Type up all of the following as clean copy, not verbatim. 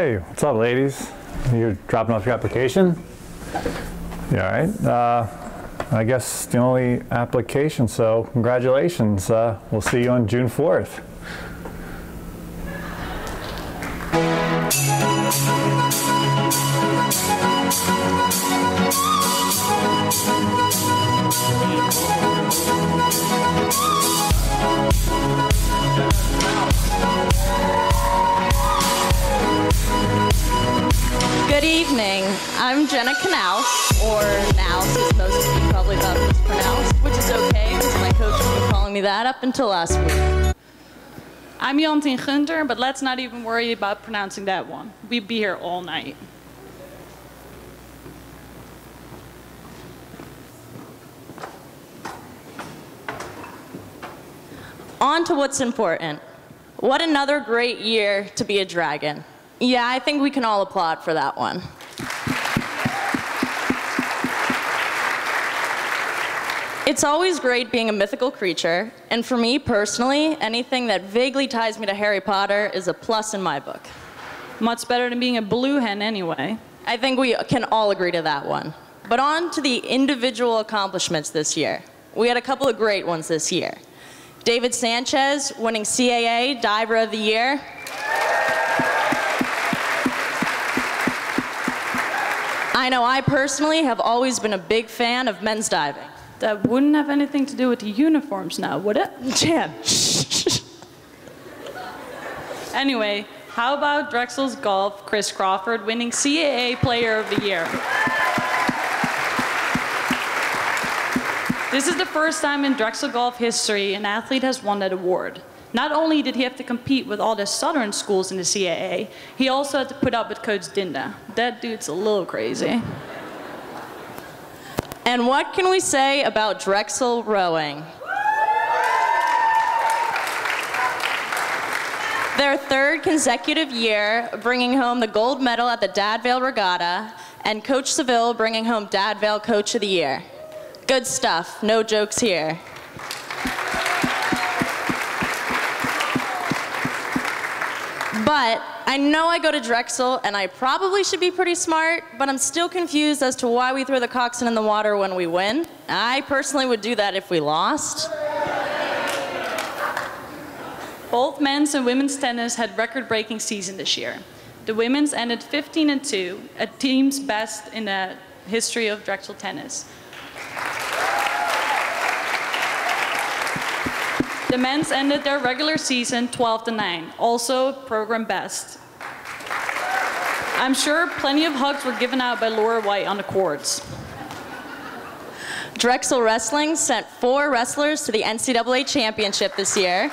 Hey, what's up, ladies? You're dropping off your application? Yeah, all right. I guess the only application, so congratulations. We'll see you on June 4th. Good evening. I'm Jenna Knaus, or Naus, as most of you probably thought it was pronounced, which is okay because my coach has been calling me that up until last week. I'm Jantien Gunter, but let's not even worry about pronouncing that one. We'd be here all night. On to what's important. What another great year to be a dragon. Yeah, I think we can all applaud for that one. It's always great being a mythical creature, and for me personally, anything that vaguely ties me to Harry Potter is a plus in my book. Much better than being a blue hen anyway. I think we can all agree to that one. But on to the individual accomplishments this year. We had a couple of great ones this year. David Sanchez winning CAA Diver of the Year. I know I personally have always been a big fan of men's diving. That wouldn't have anything to do with the uniforms now, would it? Jan. Anyway, how about Drexel's golf, Chris Crawford winning CAA Player of the Year? This is the first time in Drexel golf history an athlete has won that award. Not only did he have to compete with all the southern schools in the CAA, he also had to put up with Coach Dinda. That dude's a little crazy. And what can we say about Drexel rowing? Their third consecutive year bringing home the gold medal at the Dadvale Regatta, and Coach Seville bringing home Dadvale Coach of the Year. Good stuff, no jokes here. But I know I go to Drexel, and I probably should be pretty smart, but I'm still confused as to why we throw the coxswain in the water when we win. I personally would do that if we lost. Both men's and women's tennis had record-breaking season this year. The women's ended 15-2, a team's best in the history of Drexel tennis. The men's ended their regular season 12-9, also program best. I'm sure plenty of hugs were given out by Laura White on the courts. Drexel Wrestling sent 4 wrestlers to the NCAA championship this year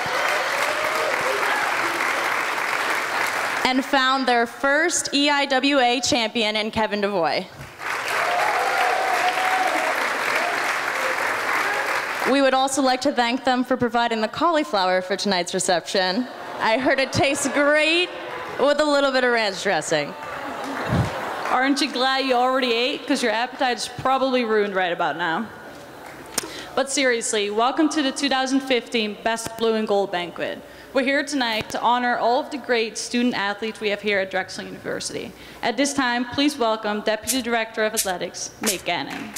and found their first EIWA champion in Kevin DeVoy. We would also like to thank them for providing the cauliflower for tonight's reception. I heard it tastes great with a little bit of ranch dressing. Aren't you glad you already ate? Because your appetite is probably ruined right about now. But seriously, welcome to the 2015 Best Blue and Gold Banquet. We're here tonight to honor all of the great student athletes we have here at Drexel University. At this time, please welcome Deputy Director of Athletics, Nate Gannon.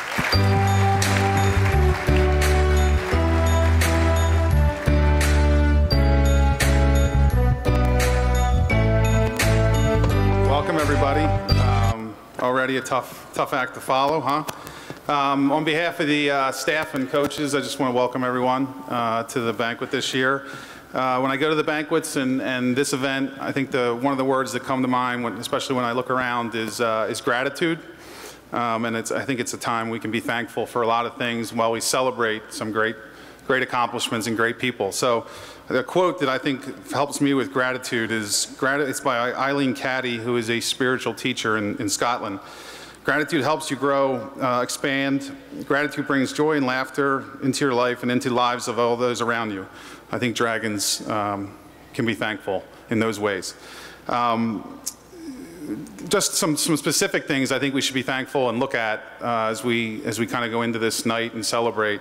Welcome, everybody. Already a tough act to follow, huh? On behalf of the staff and coaches, I just want to welcome everyone to the banquet this year. When I go to the banquets and this event, I think one of the words that come to mind, especially when I look around, is gratitude. And I think it's a time we can be thankful for a lot of things while we celebrate some great accomplishments and great people. So the quote that I think helps me with gratitude is, it's by Eileen Caddy, who is a spiritual teacher in Scotland. Gratitude helps you grow, expand. Gratitude brings joy and laughter into your life and into the lives of all those around you. I think dragons can be thankful in those ways. just some specific things I think we should be thankful and look at as we kind of go into this night and celebrate,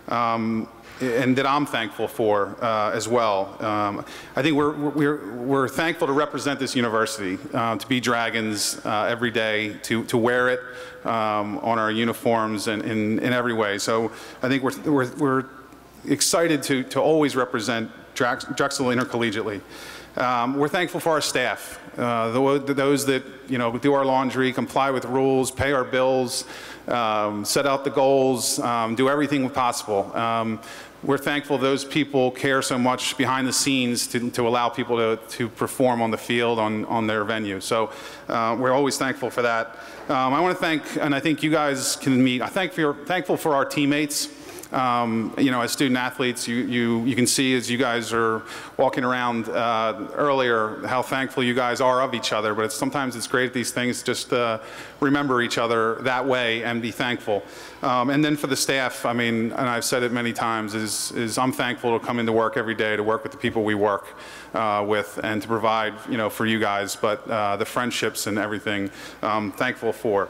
and that I'm thankful for as well. I think we're thankful to represent this university, to be Dragons every day, to wear it on our uniforms and in every way. So I think we're excited to always represent Drexel intercollegiately. We're thankful for our staff, those that do our laundry, comply with rules, pay our bills, set out the goals, do everything possible. We're thankful those people care so much behind the scenes to allow people to perform on the field, on their venue. So we're always thankful for that. I want to thank, and I think you guys can meet, I'm thankful for our teammates. As student athletes, you can see as you guys are walking around earlier how thankful you guys are of each other, but sometimes it's great at these things just remember each other that way and be thankful. And then for the staff, I mean, and I've said it many times, is I'm thankful to come into work every day to work with the people we work with and to provide, for you guys, but the friendships and everything I'm thankful for.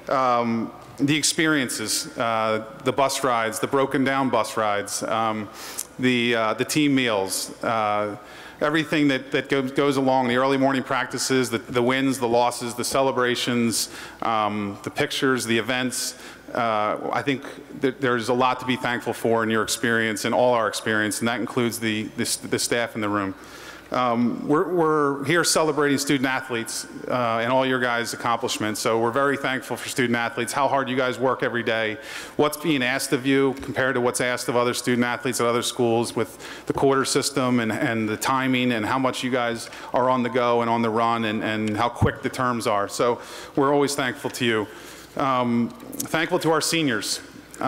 The experiences, the bus rides, the broken down bus rides, the team meals, everything that goes along, the early morning practices, the wins, the losses, the celebrations, the pictures, the events. I think that there's a lot to be thankful for in your experience and all our experience, and that includes the staff in the room. We're here celebrating student athletes and all your guys' accomplishments, so we're very thankful for student athletes, how hard you guys work every day, what's being asked of you compared to what's asked of other student athletes at other schools with the quarter system and the timing and how much you guys are on the go and on the run and how quick the terms are. So we're always thankful to you. Thankful to our seniors.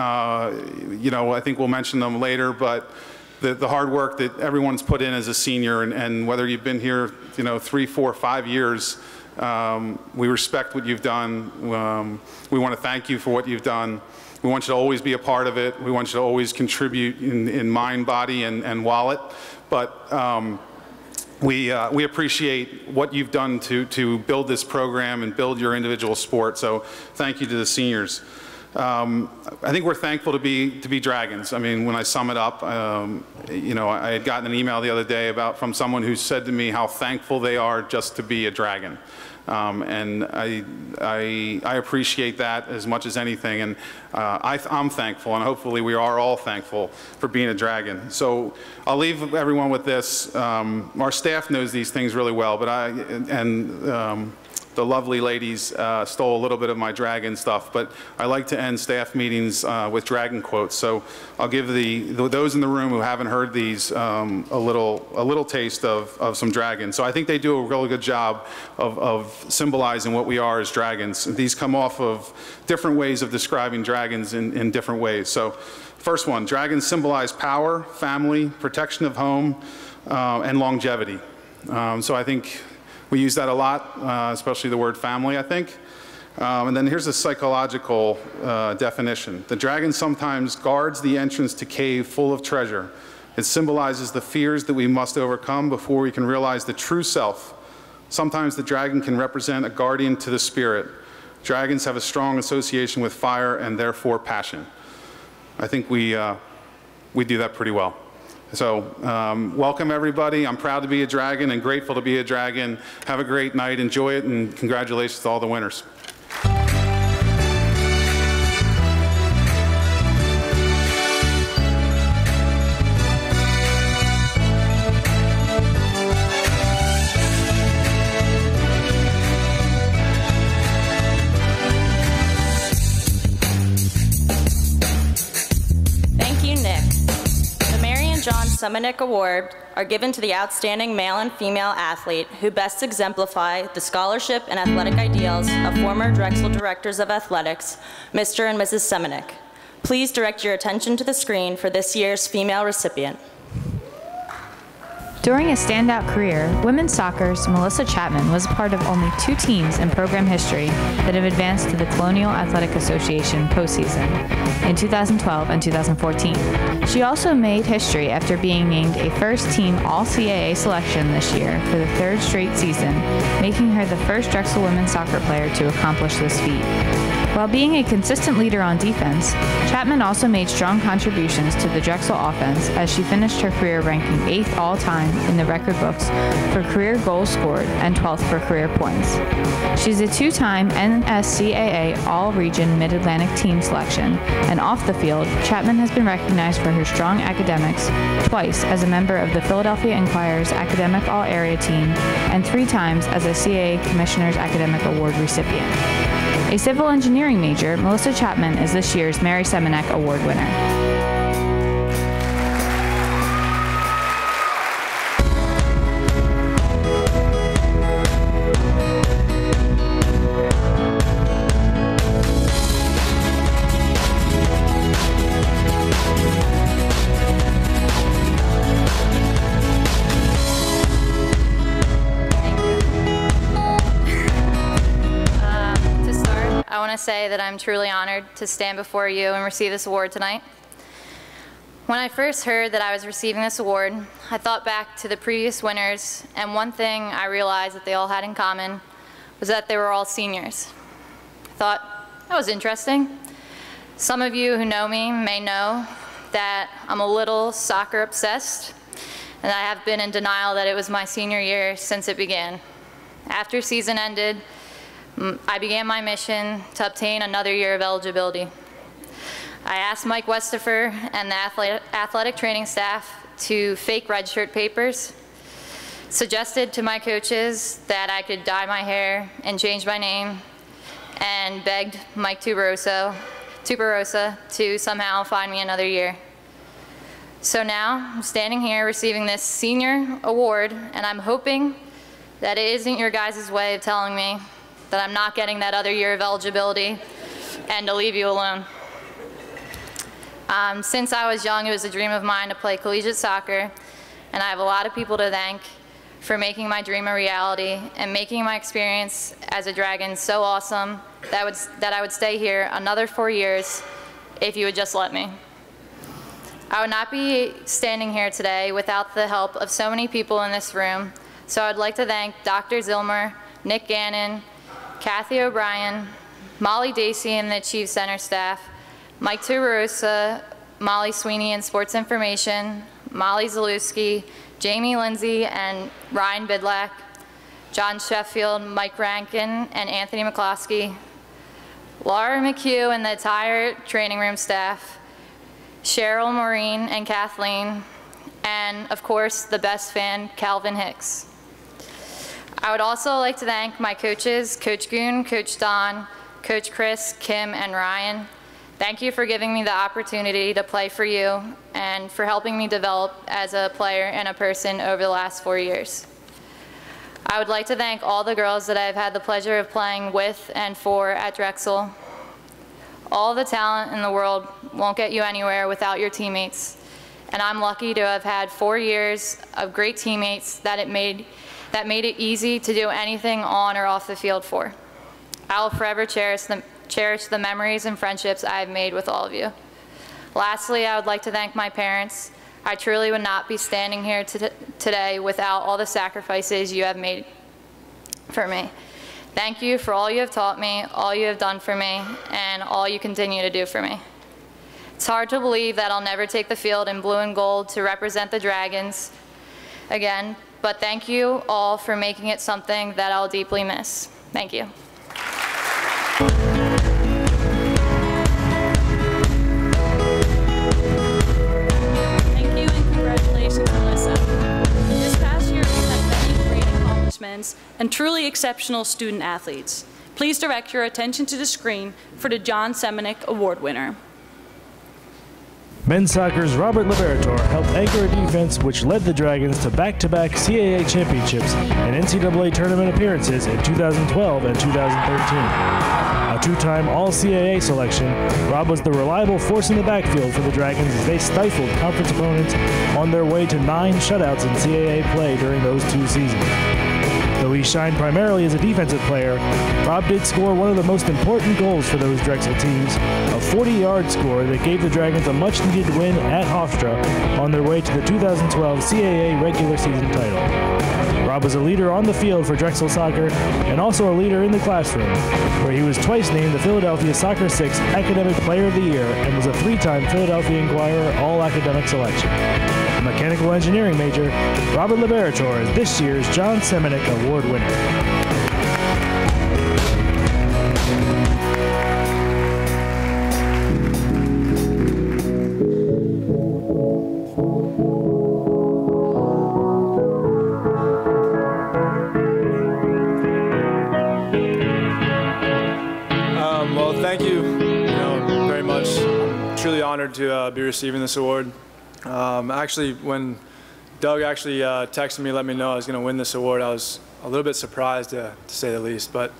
I think we'll mention them later, but the hard work that everyone's put in as a senior, and whether you've been here, 3, 4, 5 years, we respect what you've done. We want to thank you for what you've done. We want you to always be a part of it. We want you to always contribute in mind, body, and wallet. But we appreciate what you've done to build this program and build your individual sport. So thank you to the seniors. I think we're thankful to be Dragons. I mean, when I sum it up, I had gotten an email the other day from someone who said to me how thankful they are just to be a Dragon. And I appreciate that as much as anything, and I'm thankful, and hopefully we are all thankful for being a Dragon. So I'll leave everyone with this. Our staff knows these things really well, but the lovely ladies stole a little bit of my Dragon stuff, but I like to end staff meetings with Dragon quotes. So I'll give those in the room who haven't heard these a little taste of some Dragons. So I think they do a really good job of symbolizing what we are as Dragons. These come off of different ways of describing Dragons in different ways. So first one, Dragons symbolize power, family, protection of home, and longevity. So I think we use that a lot, especially the word family, I think. And then here's a psychological definition. The dragon sometimes guards the entrance to cave full of treasure. It symbolizes the fears that we must overcome before we can realize the true self. Sometimes the dragon can represent a guardian to the spirit. Dragons have a strong association with fire and therefore passion. I think we do that pretty well. So welcome everybody. I'm proud to be a Dragon and grateful to be a Dragon. Have a great night, enjoy it, and congratulations to all the winners. Suminick Award are given to the outstanding male and female athlete who best exemplify the scholarship and athletic ideals of former Drexel Directors of Athletics, Mr. and Mrs. Suminick. Please direct your attention to the screen for this year's female recipient. During a standout career, women's soccer's Melissa Chapman was a part of only 2 teams in program history that have advanced to the Colonial Athletic Association postseason in 2012 and 2014. She also made history after being named a first-team All-CAA selection this year for the 3rd straight season, making her the first Drexel women's soccer player to accomplish this feat. While being a consistent leader on defense, Chapman also made strong contributions to the Drexel offense as she finished her career ranking 8th all-time in the record books for career goals scored and 12th for career points. She's a 2-time NSCAA All-Region Mid-Atlantic Team selection, and off the field, Chapman has been recognized for her strong academics twice as a member of the Philadelphia Inquirer's Academic All-Area Team and 3 times as a CAA Commissioner's Academic Award recipient. A civil engineering major, Melissa Chapman is this year's Mary Semenek Award winner. I want to say that I'm truly honored to stand before you and receive this award tonight. When I first heard that I was receiving this award, I thought back to the previous winners, and one thing I realized that they all had in common was that they were all seniors. I thought, that was interesting. Some of you who know me may know that I'm a little soccer obsessed, and I have been in denial that it was my senior year since it began. After season ended, I began my mission to obtain another year of eligibility. I asked Mike Westifer and the athletic training staff to fake redshirt papers, suggested to my coaches that I could dye my hair and change my name, and begged Mike Tuberosa to somehow find me another year. So now I'm standing here receiving this senior award, and I'm hoping that it isn't your guys' way of telling me that I'm not getting that other year of eligibility and to leave you alone. Since I was young, it was a dream of mine to play collegiate soccer, and I have a lot of people to thank for making my dream a reality and making my experience as a Dragon so awesome that I would stay here another 4 years if you would just let me. I would not be standing here today without the help of so many people in this room, so I'd like to thank Dr. Zilmer, Nick Gannon, Kathy O'Brien, Molly Dacey and the Chief Center staff, Mike Tuberosa, Molly Sweeney in Sports Information, Molly Zalewski, Jamie Lindsay and Ryan Bidlack, John Sheffield, Mike Rankin and Anthony McCloskey, Laura McHugh and the entire training room staff, Cheryl Maureen and Kathleen, and of course the best fan, Calvin Hicks. I would also like to thank my coaches, Coach Goon, Coach Don, Coach Chris, Kim, and Ryan. Thank you for giving me the opportunity to play for you and for helping me develop as a player and a person over the last 4 years. I would like to thank all the girls that I've had the pleasure of playing with and for at Drexel. All the talent in the world won't get you anywhere without your teammates, and I'm lucky to have had 4 years of great teammates that made it easy to do anything on or off the field for. I will forever cherish the memories and friendships I have made with all of you. Lastly, I would like to thank my parents. I truly would not be standing here today without all the sacrifices you have made for me. Thank you for all you have taught me, all you have done for me, and all you continue to do for me. It's hard to believe that I'll never take the field in blue and gold to represent the Dragons again, but thank you all for making it something that I'll deeply miss. Thank you. Thank you and congratulations, Melissa. This past year we've had many great accomplishments and truly exceptional student athletes. Please direct your attention to the screen for the John Semenek Award winner. Men's soccer's Robert Liberator helped anchor a defense which led the Dragons to back-to-back CAA championships and NCAA tournament appearances in 2012 and 2013. A two-time All-CAA selection, Rob was the reliable force in the backfield for the Dragons as they stifled conference opponents on their way to 9 shutouts in CAA play during those 2 seasons. Though he shined primarily as a defensive player, Rob did score one of the most important goals for those Drexel teams, a 40-yard score that gave the Dragons a much-needed win at Hofstra on their way to the 2012 CAA regular season title. Rob was a leader on the field for Drexel soccer and also a leader in the classroom, where he was twice named the Philadelphia Soccer 6 Academic Player of the Year and was a 3-time Philadelphia Inquirer All-Academic Selection. A mechanical engineering major, Robert Liberator is this year's John Seminick Award winner. Well, thank you, very much. I'm truly honored to be receiving this award. Actually, when Doug texted me, let me know I was going to win this award, I was a little bit surprised, to say the least. But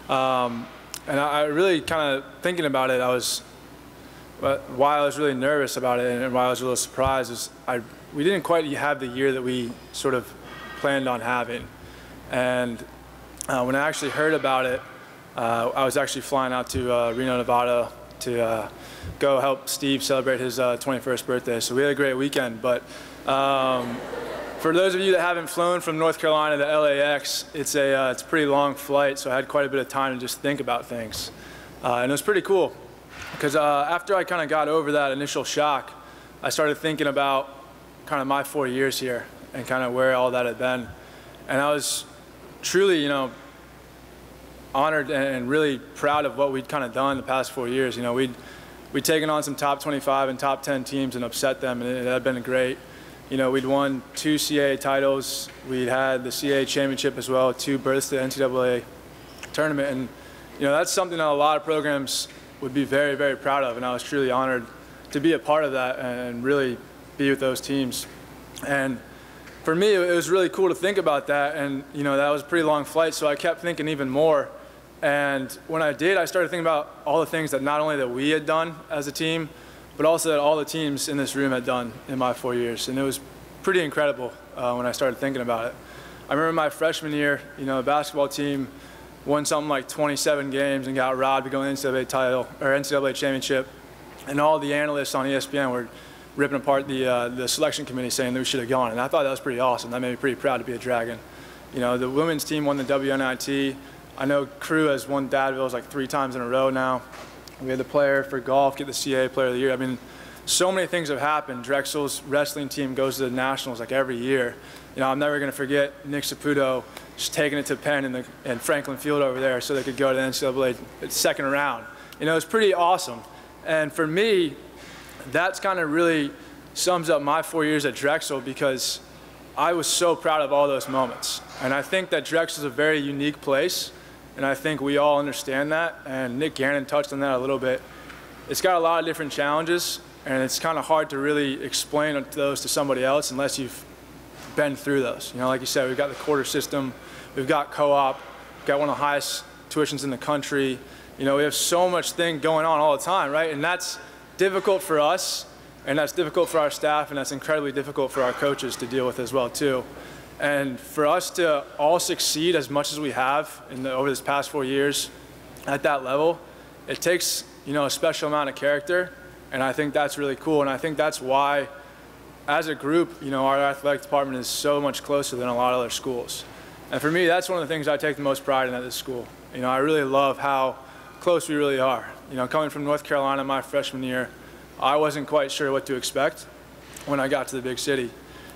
and I really kind of thinking about it, why I was really nervous about it and why I was a little surprised is we didn't quite have the year that we sort of planned on having. And when I actually heard about it, I was actually flying out to Reno, Nevada to go help Steve celebrate his 21st birthday. So we had a great weekend. But for those of you that haven't flown from North Carolina to LAX, it's a pretty long flight, so I had quite a bit of time to just think about things. And it was pretty cool, because after I kind of got over that initial shock, I started thinking about kind of my 4 years here and kind of where all that had been. And I was truly, honored and really proud of what we'd kind of done the past 4 years. We'd taken on some top 25 and top 10 teams and upset them, and it had been great. We'd won 2 CAA titles. We'd had the CAA championship as well, 2 berths to the NCAA tournament, and that's something that a lot of programs would be very, very proud of, and I was truly honored to be a part of that and really be with those teams. And for me, it was really cool to think about that, and that was a pretty long flight, so I kept thinking even more. And when I did, I started thinking about all the things that not only that we had done as a team, but also that all the teams in this room had done in my 4 years. And it was pretty incredible when I started thinking about it. I remember my freshman year, the basketball team won something like 27 games and got robbed to go to the NCAA title or NCAA championship. And all the analysts on ESPN were ripping apart the selection committee saying that we should have gone. And I thought that was pretty awesome. That made me pretty proud to be a Dragon. The women's team won the WNIT. I know Crew has won Dadville's like 3 times in a row now. We had the player for golf get the CAA Player of the Year. I mean, so many things have happened. Drexel's wrestling team goes to the nationals like every year. I'm never going to forget Nick Saputo just taking it to Penn and Franklin Field over there so they could go to the NCAA second round. It was pretty awesome. And for me, that's kind of really sums up my 4 years at Drexel, because I was so proud of all those moments. And I think that Drexel is a very unique place. And I think we all understand that, and Nick Gannon touched on that a little bit. It's got a lot of different challenges, and it's kind of hard to really explain those to somebody else unless you've been through those. Like you said, we've got the quarter system, we've got co-op, we've got one of the highest tuitions in the country. We have so much thing going on all the time, right? And that's difficult for us, and that's difficult for our staff, and that's incredibly difficult for our coaches to deal with as well, too. And for us to all succeed as much as we have over this past 4 years at that level, it takes a special amount of character, and I think that's really cool. And I think that's why, as a group, our athletic department is so much closer than a lot of other schools. And for me, that's one of the things I take the most pride in at this school. I really love how close we really are. Coming from North Carolina my freshman year, I wasn't quite sure what to expect when I got to the big city.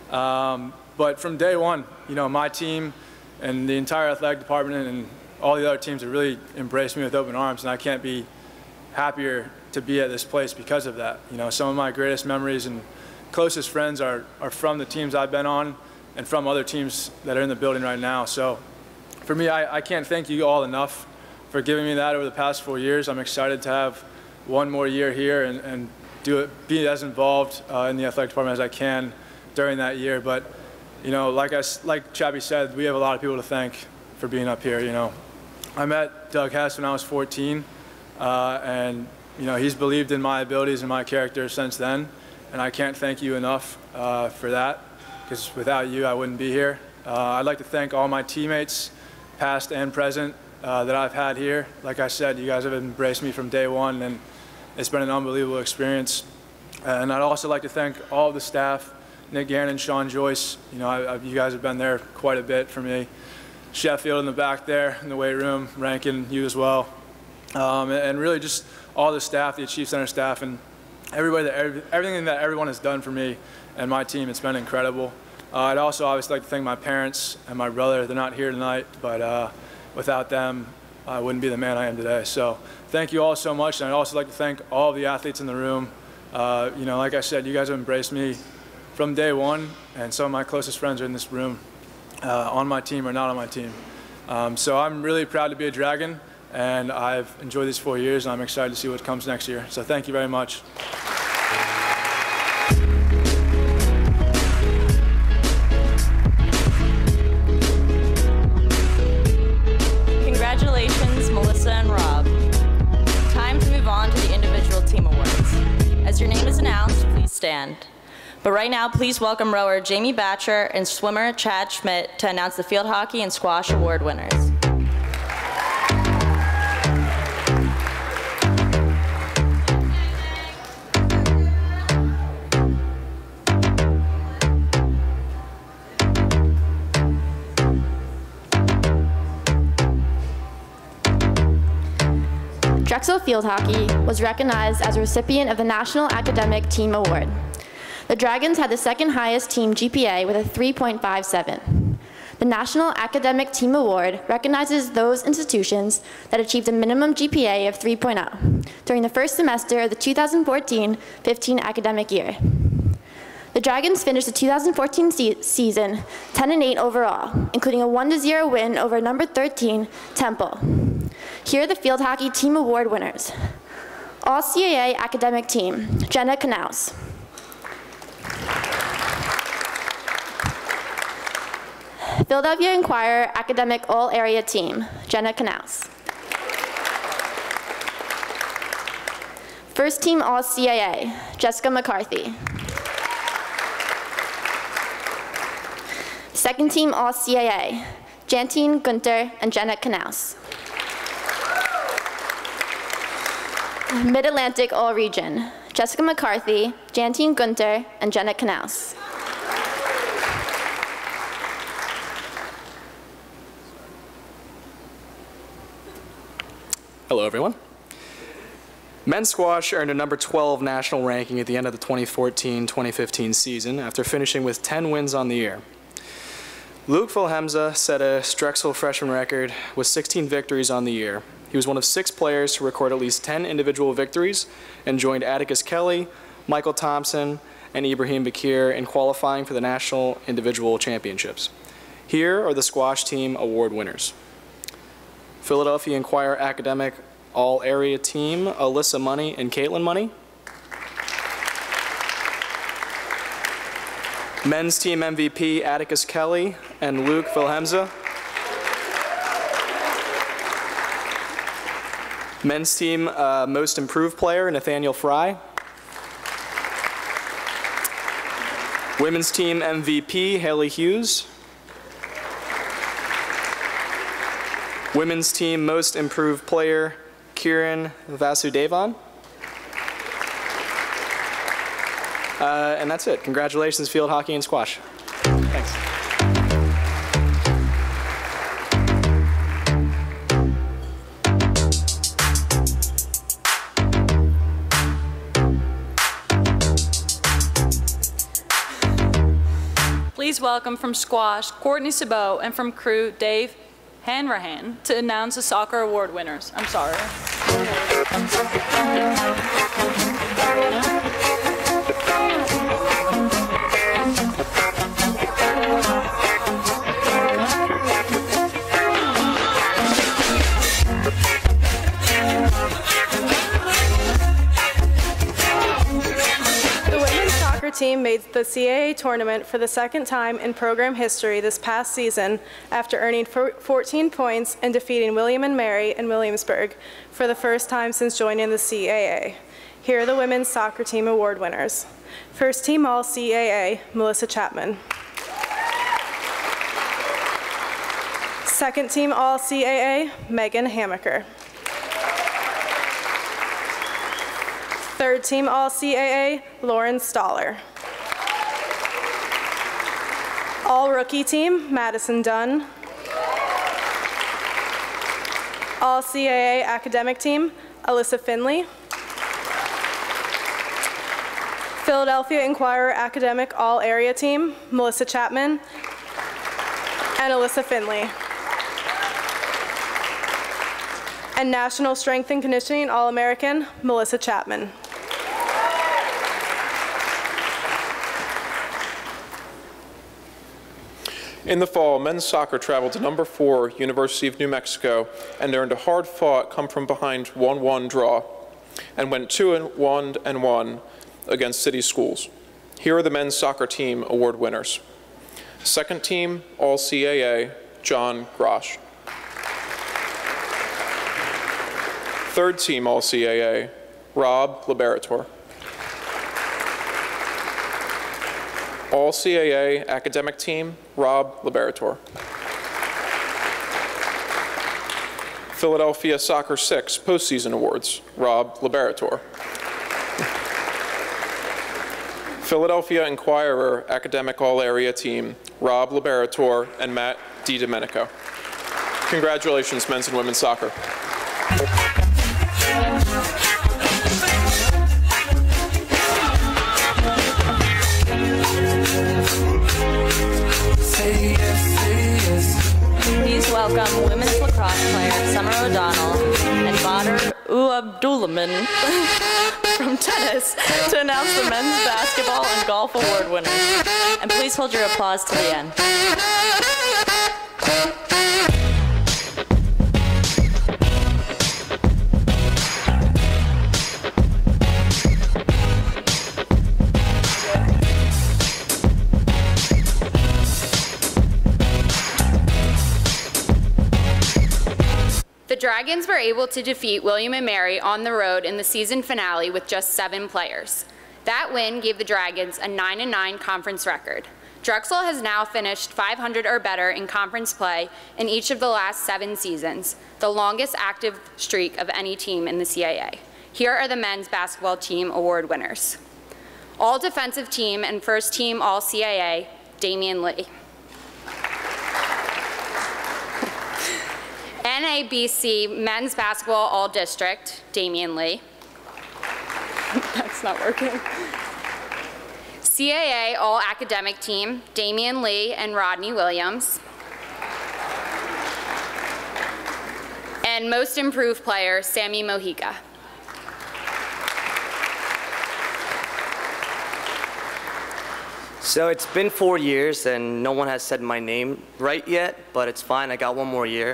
But from day one, my team and the entire athletic department and all the other teams have really embraced me with open arms, and I can't be happier to be at this place because of that. Some of my greatest memories and closest friends are from the teams I've been on and from other teams that are in the building right now. So for me, I can't thank you all enough for giving me that over the past 4 years. I'm excited to have one more year here and be as involved in the athletic department as I can during that year. But, you know, like Chappie said, we have a lot of people to thank for being up here, you know. I met Doug Hess when I was 14, and, you know, he's believed in my abilities and my character since then, and I can't thank you enough for that, because without you, I wouldn't be here. I'd like to thank all my teammates, past and present, that I've had here. Like I said, you guys have embraced me from day one, and it's been an unbelievable experience. And I'd also like to thank all of the staff, Nick Gannon, Sean Joyce. You know, you guys have been there quite a bit for me. Sheffield in the back there in the weight room, Rankin, you as well. And really just all the staff, the Chief Center staff, and everything that everyone has done for me and my team. It's been incredible. I'd also obviously like to thank my parents and my brother. They're not here tonight, but without them, I wouldn't be the man I am today. So thank you all so much. And I'd also like to thank all of the athletes in the room. You know, like I said, you guys have embraced me from day one, and some of my closest friends are in this room, on my team or not on my team. So I'm really proud to be a Dragon, and I've enjoyed these 4 years, and I'm excited to see what comes next year. So thank you very much. Congratulations, Melissa and Rob. Time to move on to the individual team awards. As your name is announced, please stand. But right now, please welcome rower Jamie Batcher and swimmer Chad Schmidt to announce the field hockey and squash award winners. Drexel Field Hockey was recognized as a recipient of the National Academic Team Award. The Dragons had the second highest team GPA with a 3.57. The National Academic Team Award recognizes those institutions that achieved a minimum GPA of 3.0 during the first semester of the 2014-15 academic year. The Dragons finished the 2014 season 10-8 overall, including a 1-0 win over number 13, Temple. Here are the Field Hockey Team Award winners. All-CAA Academic Team, Jenna Knaus. Philadelphia Inquirer Academic All-Area Team, Jenna Knaus. First Team All-CAA, Jessica McCarthy. Second Team All-CAA, Jantine Gunter and Jenna Knaus. Mid-Atlantic All-Region, Jessica McCarthy, Jantine Gunter, and Jenna Knaus. Hello, everyone. Men's squash earned a number 12 national ranking at the end of the 2014-2015 season after finishing with 10 wins on the year. Luke Wilhelmse set a Drexel freshman record with 16 victories on the year. He was one of 6 players to record at least 10 individual victories and joined Atticus Kelly, Michael Thompson, and Ibrahim Bakir in qualifying for the National Individual Championships. Here are the squash team award winners. Philadelphia Inquirer Academic All-Area Team, Alyssa Money and Caitlin Money. Men's Team MVP, Atticus Kelly and Luke Wilhelmse. Men's Team Most Improved Player, Nathaniel Fry. Women's Team MVP, Haley Hughes. Women's Team Most Improved Player, Kiran Vasudevan. And that's it. Congratulations, field hockey and squash. Thanks. Please welcome from squash, Courtney Sabot, and from crew, Dave Hanrahan, to announce the soccer award winners. I'm sorry. soccer team made the CAA tournament for the second time in program history this past season after earning 14 points and defeating William and Mary in Williamsburg for the first time since joining the CAA. Here are the women's soccer team award winners. First team All-CAA, Melissa Chapman. Second team All-CAA, Megan Hamaker. Third team All-CAA, Lauren Stoller. All-Rookie team, Madison Dunn. All-CAA Academic team, Alyssa Finley. Philadelphia Inquirer Academic All-Area team, Melissa Chapman and Alyssa Finley. And National Strength and Conditioning All-American, Melissa Chapman. In the fall, men's soccer traveled to number 4, University of New Mexico, and earned a hard-fought, come-from-behind 1-1 draw, and went 2-1 against city schools. Here are the men's soccer team award winners. Second team, All-CAA, John Grosh. Third team, All-CAA, Rob Liberator. All-CAA academic team, Rob Liberator. Philadelphia Soccer 6 postseason awards, Rob Liberator. Philadelphia Inquirer academic all-area team, Rob Liberator and Matt DiDomenico. Congratulations, men's and women's soccer. Please welcome women's lacrosse player Summer O'Donnell and Badr Abdulrahman from tennis to announce the men's basketball and golf award winners. And please hold your applause to the end. The Dragons were able to defeat William and Mary on the road in the season finale with just 7 players. That win gave the Dragons a 9-9 conference record. Drexel has now finished 500 or better in conference play in each of the last 7 seasons, the longest active streak of any team in the CAA. Here are the men's basketball team award winners. All defensive team and first team All-CAA, Damian Lee. NABC Men's Basketball All-District, Damian Lee. That's not working. CAA All-Academic Team, Damian Lee and Rodney Williams. And Most Improved Player, Sammy Mojica. So it's been 4 years and no one has said my name right yet, but it's fine, I got 1 more year.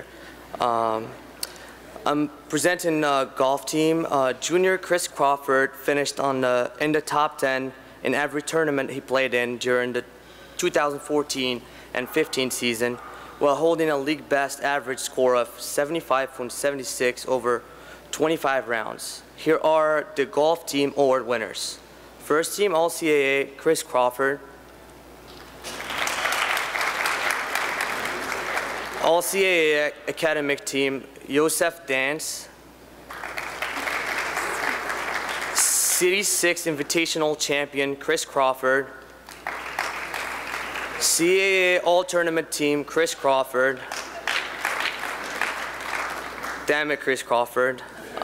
I'm presenting a golf team. Junior Chris Crawford finished in the top 10 in every tournament he played in during the 2014 and 15 season, while holding a league best average score of 75.76 over 25 rounds. Here are the golf team award winners. First team All-CAA, Chris Crawford. All-CAA academic team, Yosef Dance. City 6 Invitational champion, Chris Crawford. CAA All-Tournament team, Chris Crawford. Damn it, Chris Crawford.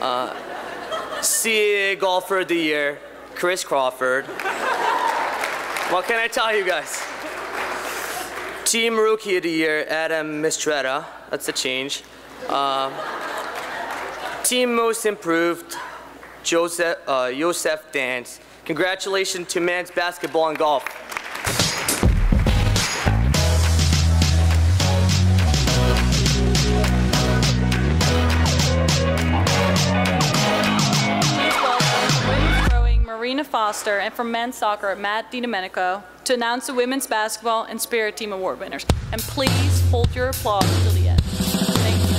CAA Golfer of the Year, Chris Crawford. What can I tell you guys? Team Rookie of the Year, Adam Mistretta. That's a change. Team Most Improved, Yosef Dance. Congratulations to men's basketball and golf. Hannah Foster, and from men's soccer, Matt DiDomenico, to announce the women's basketball and spirit team award winners. And please hold your applause until the end. Thank you.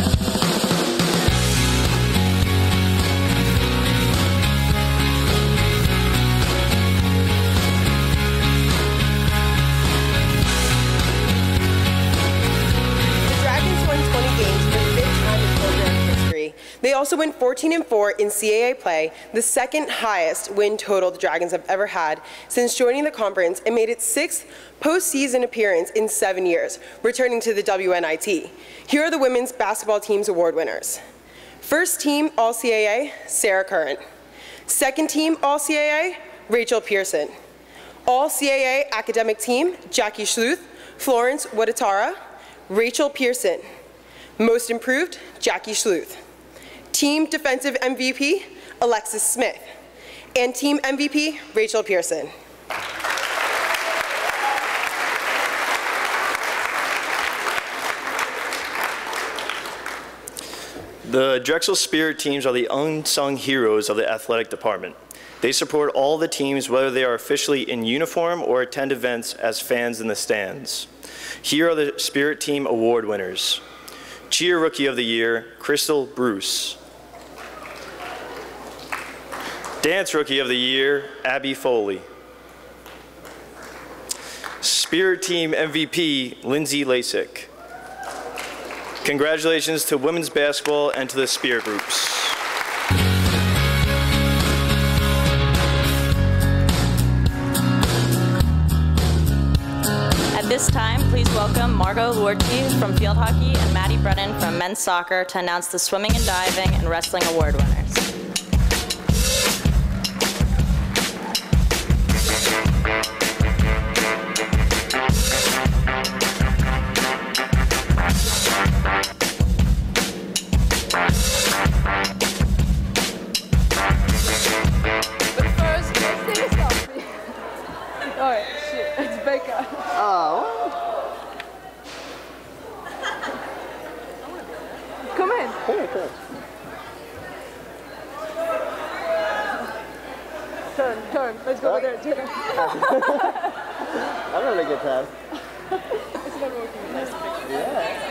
They also win 14-4 in CAA play, the second highest win total the Dragons have ever had since joining the conference, and made its 6th postseason appearance in 7 years, returning to the WNIT. Here are the women's basketball team's award winners. First team All-CAA, Sarah Curran. Second team All-CAA, Rachel Pearson. All-CAA academic team, Jackie Schluth, Florence Wadatara, Rachel Pearson. Most improved, Jackie Schluth. Team Defensive MVP, Alexis Smith. And Team MVP, Rachel Pearson. The Drexel Spirit teams are the unsung heroes of the athletic department. They support all the teams, whether they are officially in uniform or attend events as fans in the stands. Here are the Spirit Team Award winners. Cheer Rookie of the Year, Crystal Bruce. Dance Rookie of the Year, Abby Foley. Spirit Team MVP, Lindsay Lasik. Congratulations to women's basketball and to the Spirit groups. At this time, please welcome Margot Luorti from field hockey and Maddie Brennan from men's soccer to announce the swimming and diving and wrestling award winners. Turn. Let's go over there. Turn. I'm gonna get past. It's not working. Nice picture. Yeah.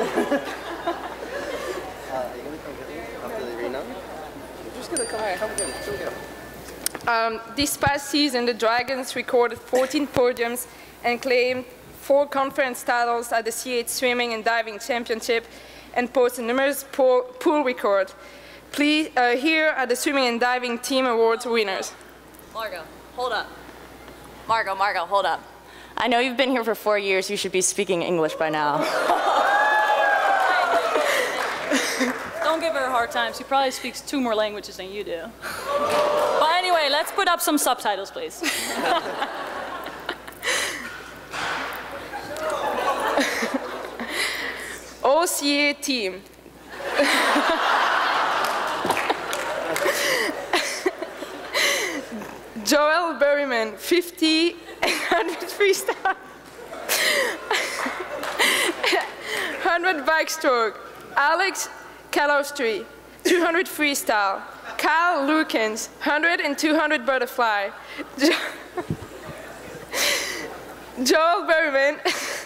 You gonna come get me after the arena? I'm just gonna come here. Come get me. This past season, the Dragons recorded 14 podiums and claimed 4 conference titles at the CAH Swimming and Diving Championship and posted numerous pool records. Please, here are the Swimming and Diving Team Awards winners. Margot, hold up. Margot, hold up. I know you've been here for 4 years. You should be speaking English by now. Don't give her a hard time. She probably speaks 2 more languages than you do. But anyway, let's put up some subtitles, please. OCA team. Joel Berryman, 50 and 100 freestyle. 100 backstroke. Alex Kalostri, 200 freestyle. Kyle Lukens, 100 and 200 butterfly. Joel Berryman,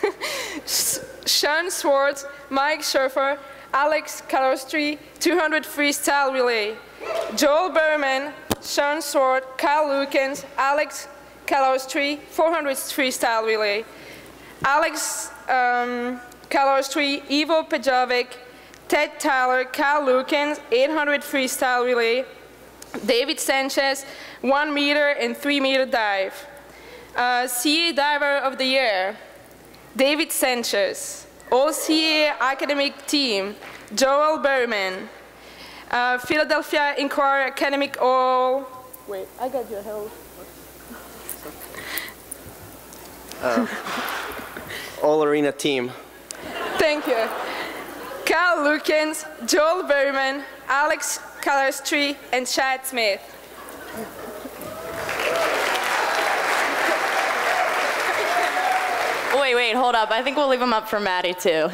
Sean Swartz, Mike Scherfer, Alex Kalostri, 200 freestyle relay. Joel Berryman, Sean Swartz, Kyle Lukens, Alex Kalostri, 400 freestyle relay. Alex Kalostri, Ivo Pejovic, Ted Tyler, Kyle Lukens, 800 freestyle relay. David Sanchez, 1 meter and 3 meter dive. CA Diver of the Year, David Sanchez. All CA Academic Team, Joel Berryman. Philadelphia Inquirer Academic All. Wait, I got your help. All Arena Team. Thank you. Kyle Lukens, Joel Berryman, Alex Kalostri, and Chad Smith. Wait, hold up. I think we'll leave them up for Maddie, too.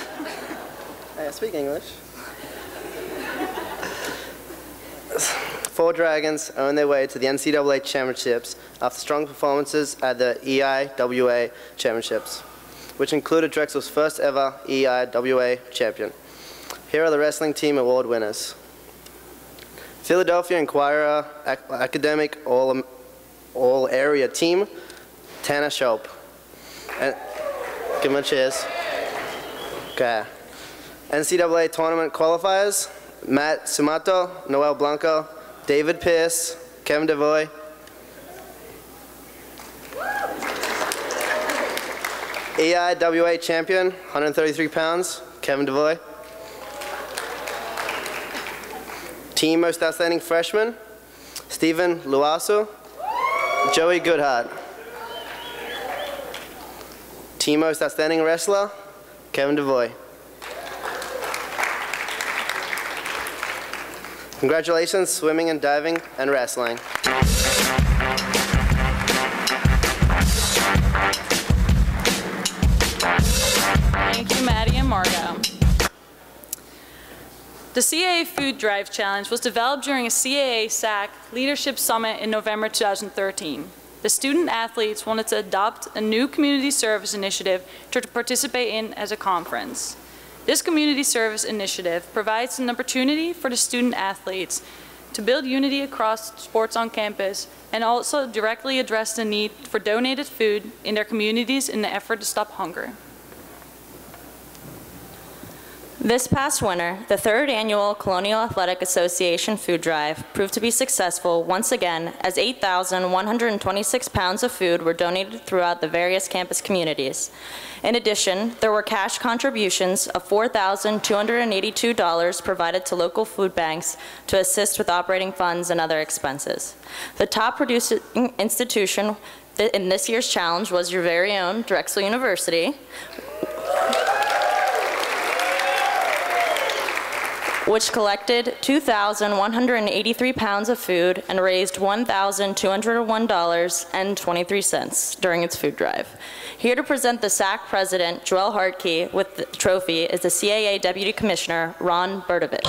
I speak English. 4 Dragons earned their way to the NCAA Championships after strong performances at the EIWA Championships, which included Drexel's first ever EIWA champion. Here are the wrestling team award winners. Philadelphia Inquirer Academic All-Area Team, Tanner Shope. And give him a cheers. Okay. NCAA Tournament Qualifiers, Matt Sumato, Noel Blanco, David Pierce, Kevin Devoy. EIWA Champion, 133 pounds, Kevin Devoy. Team Most Outstanding Freshman, Stephen Luasu, Joey Goodhart. Team Most Outstanding Wrestler, Kevin Devoy. Congratulations, swimming and diving and wrestling. Thank you, Maddie and Margo. The CAA Food Drive Challenge was developed during a CAA SAC Leadership Summit in November 2013. The student athletes wanted to adopt a new community service initiative to participate in as a conference. This community service initiative provides an opportunity for the student athletes to build unity across sports on campus and also directly address the need for donated food in their communities in the effort to stop hunger. This past winter, the 3rd annual Colonial Athletic Association Food Drive proved to be successful once again as 8,126 pounds of food were donated throughout the various campus communities. In addition, there were cash contributions of $4,282 provided to local food banks to assist with operating funds and other expenses. The top producing institution in this year's challenge was your very own Drexel University, which collected 2,183 pounds of food and raised $1,201.23 during its food drive. Here to present the SAC president, Joel Hartke, with the trophy is the CAA Deputy Commissioner, Ron Berdovich.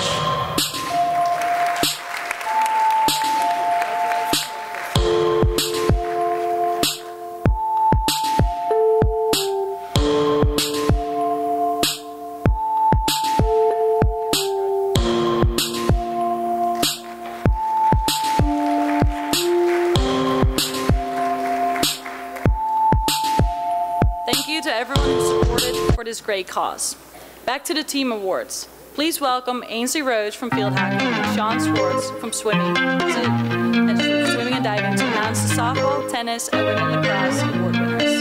To everyone who supported for this great cause. Back to the team awards. Please welcome Ainsley Roach from field hockey and Sean Schwartz from swimming and diving to announce the softball, tennis, and women lacrosse award winners.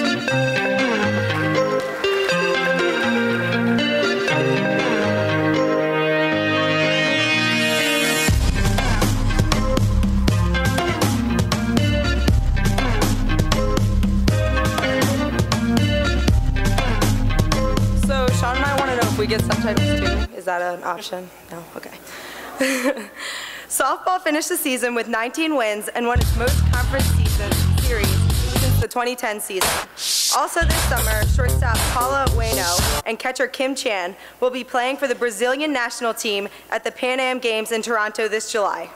We get subtitles too? Is that an option? No? Okay. Softball finished the season with 19 wins and won its most conference series since the 2010 season. Also this summer, shortstop Paula Ueno and catcher Kim Chan will be playing for the Brazilian national team at the Pan Am Games in Toronto this July.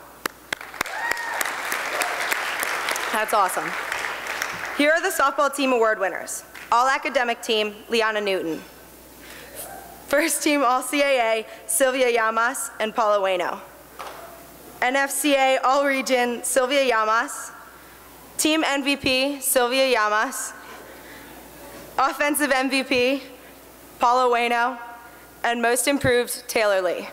That's awesome. Here are the softball team award winners. All academic team, Liana Newton. First team All-CAA, Sylvia Llamas and Paula Ueno. NFCA All-Region, Sylvia Llamas. Team MVP, Sylvia Llamas. Offensive MVP, Paula Ueno. And Most Improved, Taylor Lee.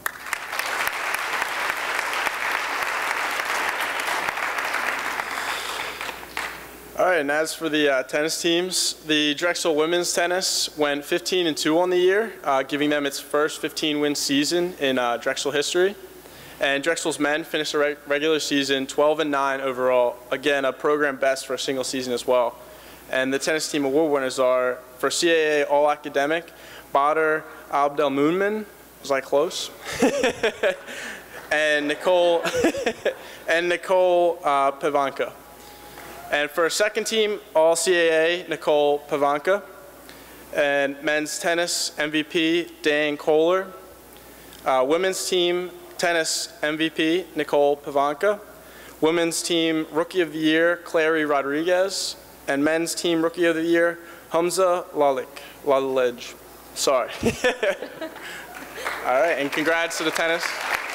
All right, and as for the tennis teams, the Drexel women's tennis went 15-2 on the year, giving them its first 15-win season in Drexel history. And Drexel's men finished the regular season 12-9 overall, again, a program best for a single season as well. And the tennis team award winners are, for CAA All-Academic, Badr Abdelmoummen, was I close? and Nicole Pavanka. And for second team, All-CAA, Nicole Pavanka. And men's tennis MVP, Dan Kohler. Women's team, Tennis MVP, Nicole Pavanka. Women's Team Rookie of the Year, Clary Rodriguez. And Men's Team Rookie of the Year, Hamza Lalej. Sorry. All right, and congrats to the tennis.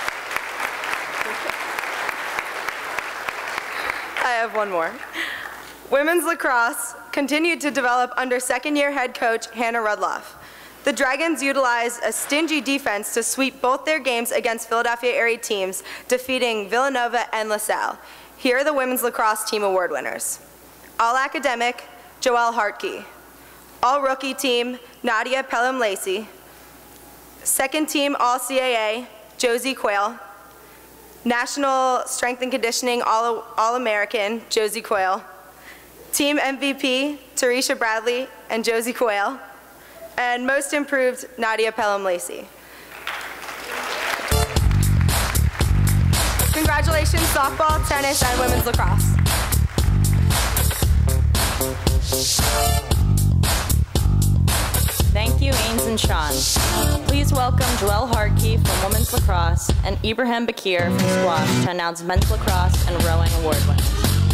I have one more. Women's lacrosse continued to develop under second-year head coach Hannah Rudloff. The Dragons utilized a stingy defense to sweep both their games against Philadelphia area teams, defeating Villanova and LaSalle. Here are the Women's Lacrosse Team Award winners. All-Academic, Joelle Hartke. All-Rookie Team, Nadia Pelham-Lacey. Second Team All-CAA, Josie Quayle. National Strength and Conditioning All-American, Josie Quayle. Team MVP, Tarisha Bradley and Josie Quayle. And Most Improved, Nadia Pelham-Lacey. Congratulations, softball, tennis, and women's lacrosse. Thank you, Ains and Sean. Please welcome Joelle Hartke from women's lacrosse and Ibrahim Bakir from squash to announce men's lacrosse and rowing award winners.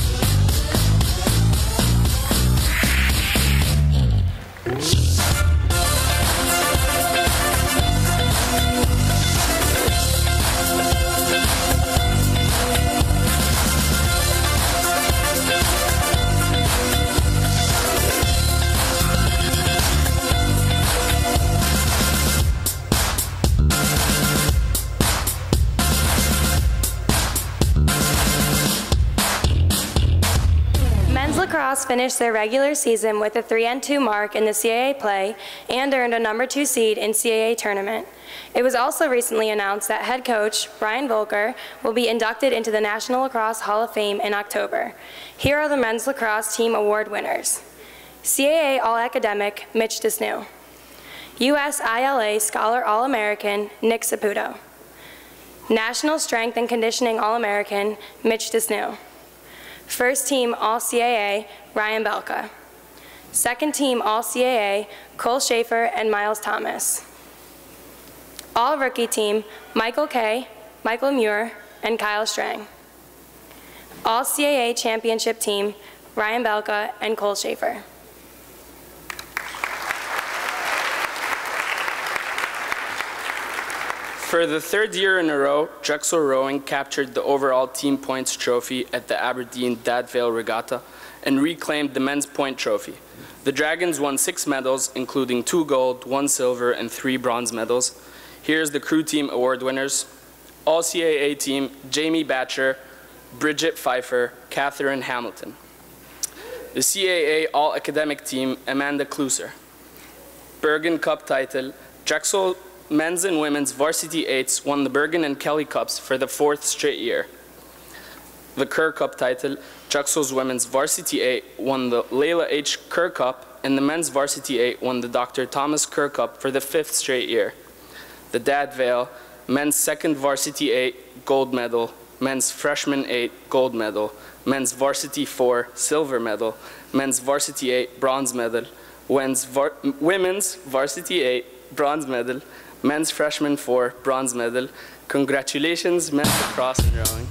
Lacrosse finished their regular season with a 3-2 mark in the CAA play and earned a #2 seed in CAA tournament. It was also recently announced that head coach Brian Volker will be inducted into the National Lacrosse Hall of Fame in October. Here are the men's lacrosse team award winners. CAA All-Academic Mitch Desnew. USILA Scholar All-American Nick Saputo. National Strength and Conditioning All-American Mitch Desnew. First Team All-CAA, Ryan Belka. Second Team All-CAA, Cole Schaefer and Miles Thomas. All-Rookie Team, Michael Kay, Michael Muir, and Kyle Strang. All-CAA Championship Team, Ryan Belka and Cole Schaefer. For the third year in a row, Drexel Rowing captured the overall team points trophy at the Aberdeen Dadvale Regatta and reclaimed the men's point trophy. The Dragons won 6 medals, including 2 gold, 1 silver, and 3 bronze medals. Here's the crew team award winners. All-CAA team, Jamie Batcher, Bridget Pfeiffer, Catherine Hamilton. The CAA All-Academic team, Amanda Kluser. Bergen Cup title, Drexel men's and women's varsity 8s won the Bergen and Kelly Cups for the 4th straight year. The Kerr Cup title, Drexel's women's varsity 8 won the Layla H. Kerr Cup, and the men's varsity 8 won the Dr. Thomas Kerr Cup for the 5th straight year. The Dadvale men's 2nd varsity 8 gold medal, men's freshman 8 gold medal, men's varsity 4 silver medal, men's varsity 8 bronze medal, women's varsity 8 bronze medal, men's freshman 4 bronze medal. Congratulations, men's lacrosse and rowing.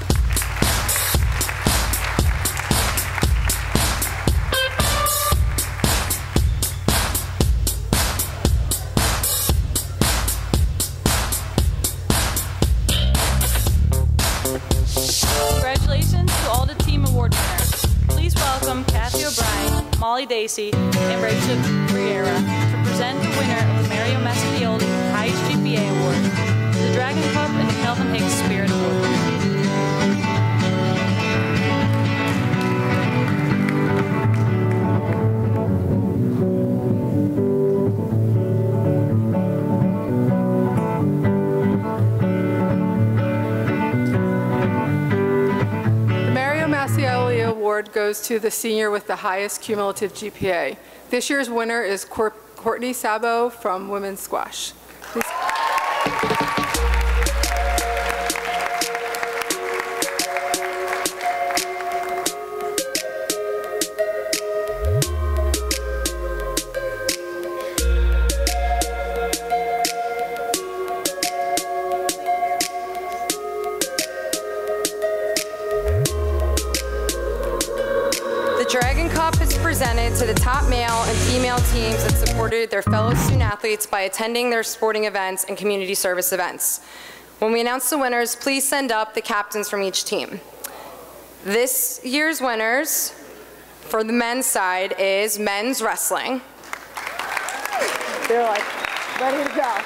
Congratulations to all the team award winners. Please welcome Kathy O'Brien, Molly Dacey, and Rachel Briera to present the winner of the Mario Mascioli Highest GPA Award, the Dragon Cup and the Kelvin Hicks Spirit Award. Award goes to the senior with the highest cumulative GPA. This year's winner is Courtney Sabo from women's squash. Please. presented to the top male and female teams that supported their fellow student athletes by attending their sporting events and community service events. When we announce the winners, please send up the captains from each team. This year's winners for the men's side is men's wrestling. They're like ready to go.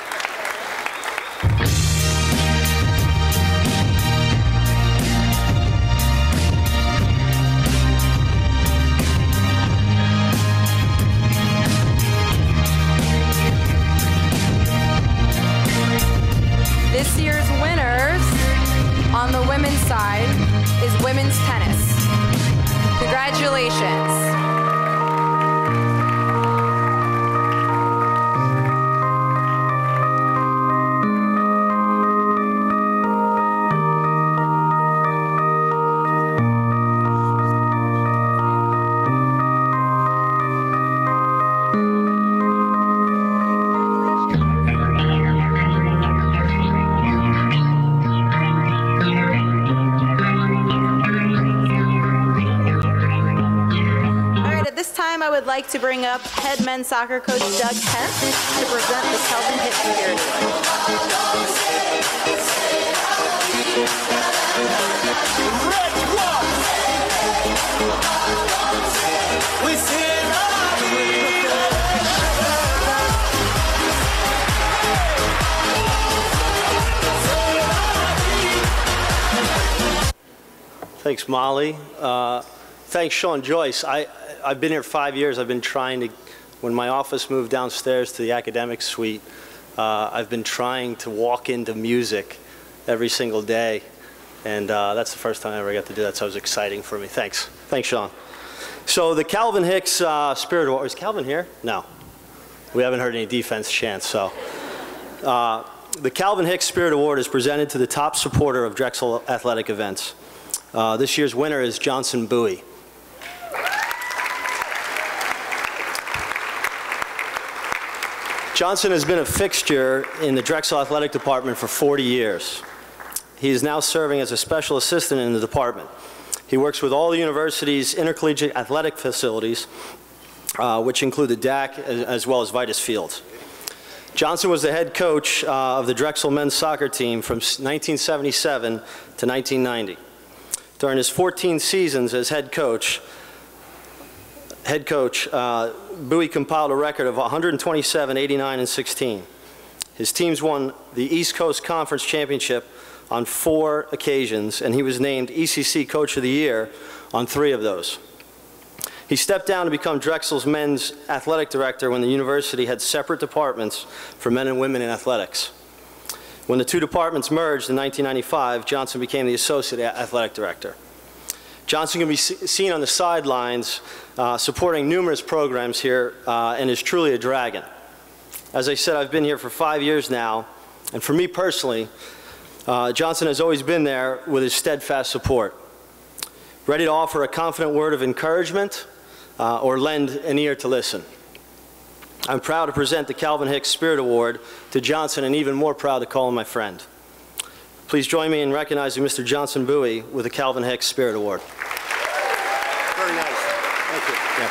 This year's winners on the women's side is women's tennis. Congratulations. I would like to bring up head men's soccer coach Doug Kemp to present the Calvin Hicks Spirit Thanks, Molly. Thanks, Sean Joyce. I've been here 5 years. I've been trying to, when my office moved downstairs to the academic suite, I've been trying to walk into music every single day. And that's the first time I ever got to do that, so it was exciting for me. Thanks. Thanks, Sean. So the Calvin Hicks Spirit Award, is Calvin here? No. We haven't heard any defense chants, so. The Calvin Hicks Spirit Award is presented to the top supporter of Drexel Athletic events. This year's winner is Johnson Bowie. Johnson has been a fixture in the Drexel Athletic Department for 40 years. He is now serving as a special assistant in the department. He works with all the university's intercollegiate athletic facilities, which include the DAC as well as Vitus Field. Johnson was the head coach of the Drexel men's soccer team from 1977 to 1990. During his 14 seasons as head coach, Bowie compiled a record of 127, 89, and 16. His teams won the East Coast Conference Championship on 4 occasions, and he was named ECC Coach of the Year on 3 of those. He stepped down to become Drexel's men's athletic director when the university had separate departments for men and women in athletics. When the 2 departments merged in 1995, Johnson became the associate athletic director. Johnson can be seen on the sidelines supporting numerous programs here and is truly a dragon. As I said, I've been here for 5 years now, and for me personally, Johnson has always been there with his steadfast support, ready to offer a confident word of encouragement or lend an ear to listen. I'm proud to present the Calvin Hicks Spirit Award to Johnson, and even more proud to call him my friend. Please join me in recognizing Mr. Johnson Bowie with the Calvin Hicks Spirit Award. Very nice. Thank you. Yeah.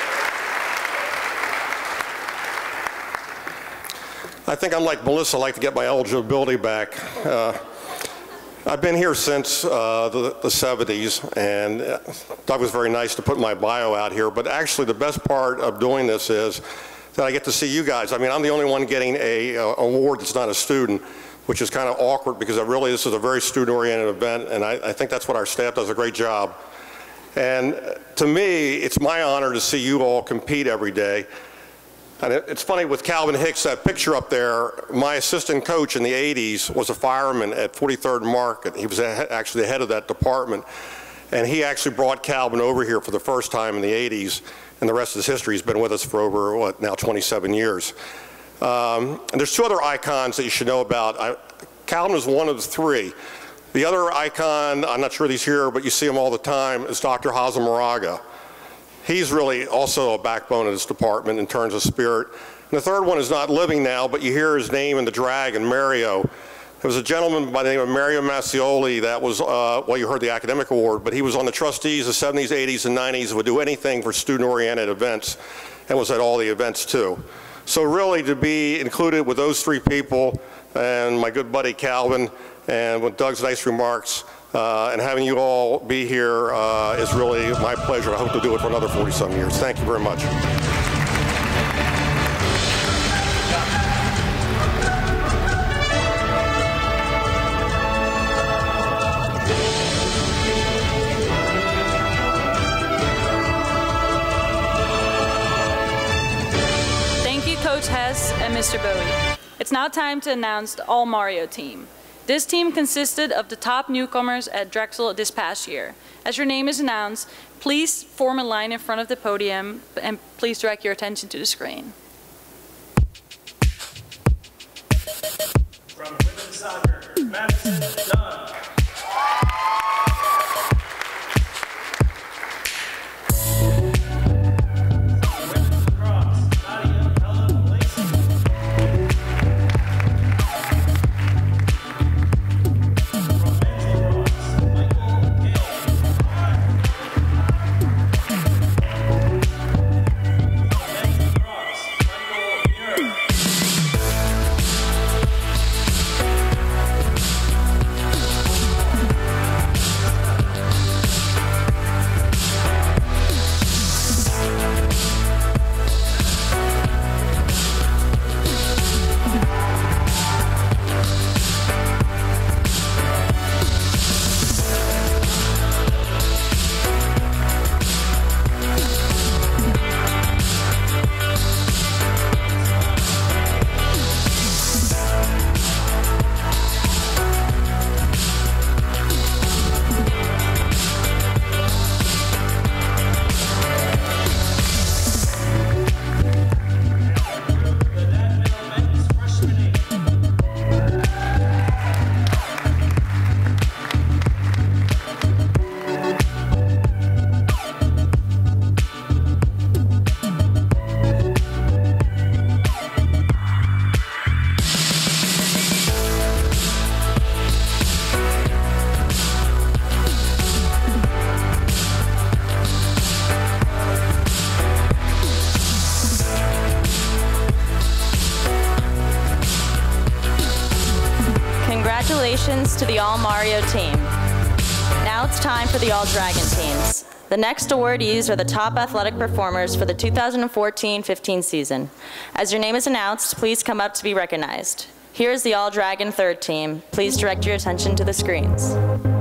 I think I'm like Melissa, I like to get my eligibility back. I've been here since the 70s, and that was very nice to put my bio out here, but actually the best part of doing this is that I get to see you guys. I mean, I'm the only one getting an award that's not a student, which is kind of awkward because this is a very student-oriented event, and I think that's what our staff does a great job. And to me, it's my honor to see you all compete every day. And it's funny with Calvin Hicks, that picture up there, my assistant coach in the 80s was a fireman at 43rd Market. He was actually the head of that department. And he actually brought Calvin over here for the first time in the 80s, and the rest of his history. He's been with us for over, what, now 27 years. And there's 2 other icons that you should know about. Calvin is one of the 3. The other icon, I'm not sure he's here, but you see him all the time, is Dr. Hazem Moraga. He's really also a backbone of this department in terms of spirit. And the third one is not living now, but you hear his name in the Dragon, Mario. There was a gentleman by the name of Mario Massioli that was, well, you heard the academic award, but he was on the trustees the 70s, 80s, and 90s, would do anything for student-oriented events, and was at all the events too. So really to be included with those three people, and my good buddy Calvin, and with Doug's nice remarks, and having you all be here is really my pleasure. I hope to do it for another 40-some years. Thank you very much. Coach Hess and Mr. Bowie. It's now time to announce the All Mario team. This team consisted of the top newcomers at Drexel this past year. As your name is announced, please form a line in front of the podium and please direct your attention to the screen. From women's soccer, Madison Dunn. Congratulations to the All Mario team. Now it's time for the All Dragon teams. The next awardees are the top athletic performers for the 2014-15 season. As your name is announced, please come up to be recognized. Here is the All Dragon third team. Please direct your attention to the screens.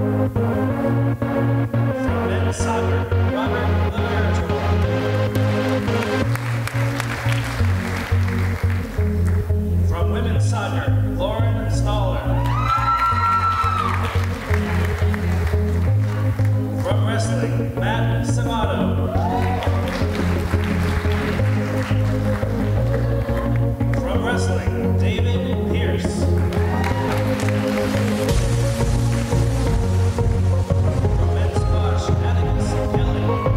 From women's soccer, Lauren Stoller. From wrestling, Matt Samato. From wrestling, David Pierce. From men's squash, Alex Kelly.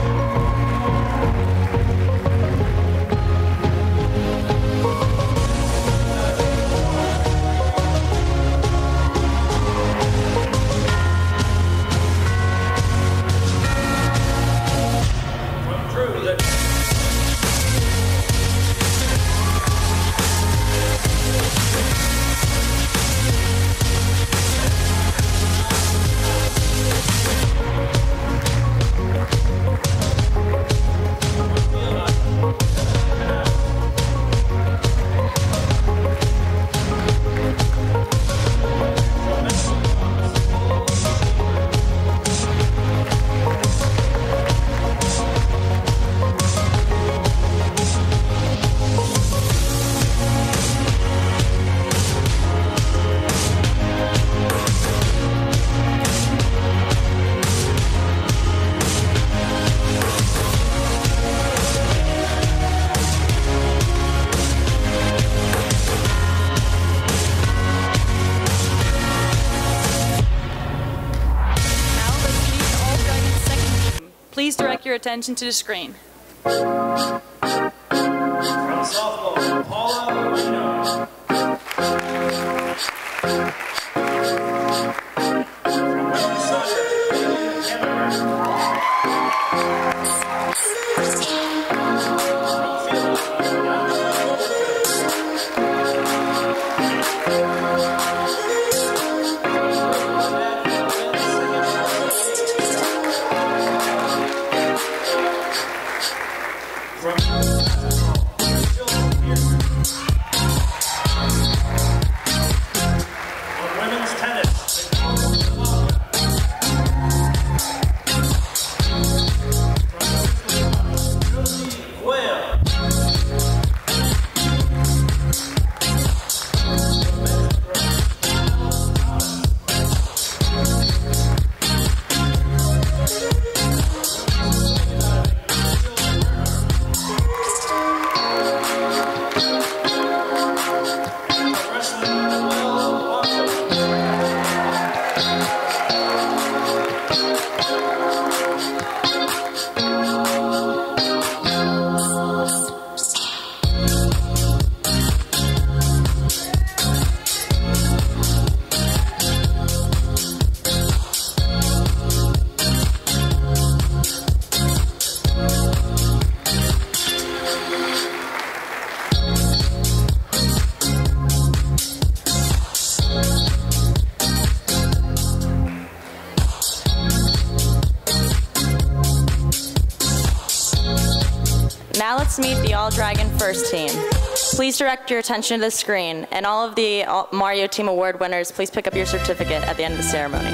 Please direct your attention to the screen. From softball, Paula Reno. Women's tennis. Now let's meet the All-Dragon first team. Please direct your attention to the screen, and all of the Mario Team Award winners, please pick up your certificate at the end of the ceremony.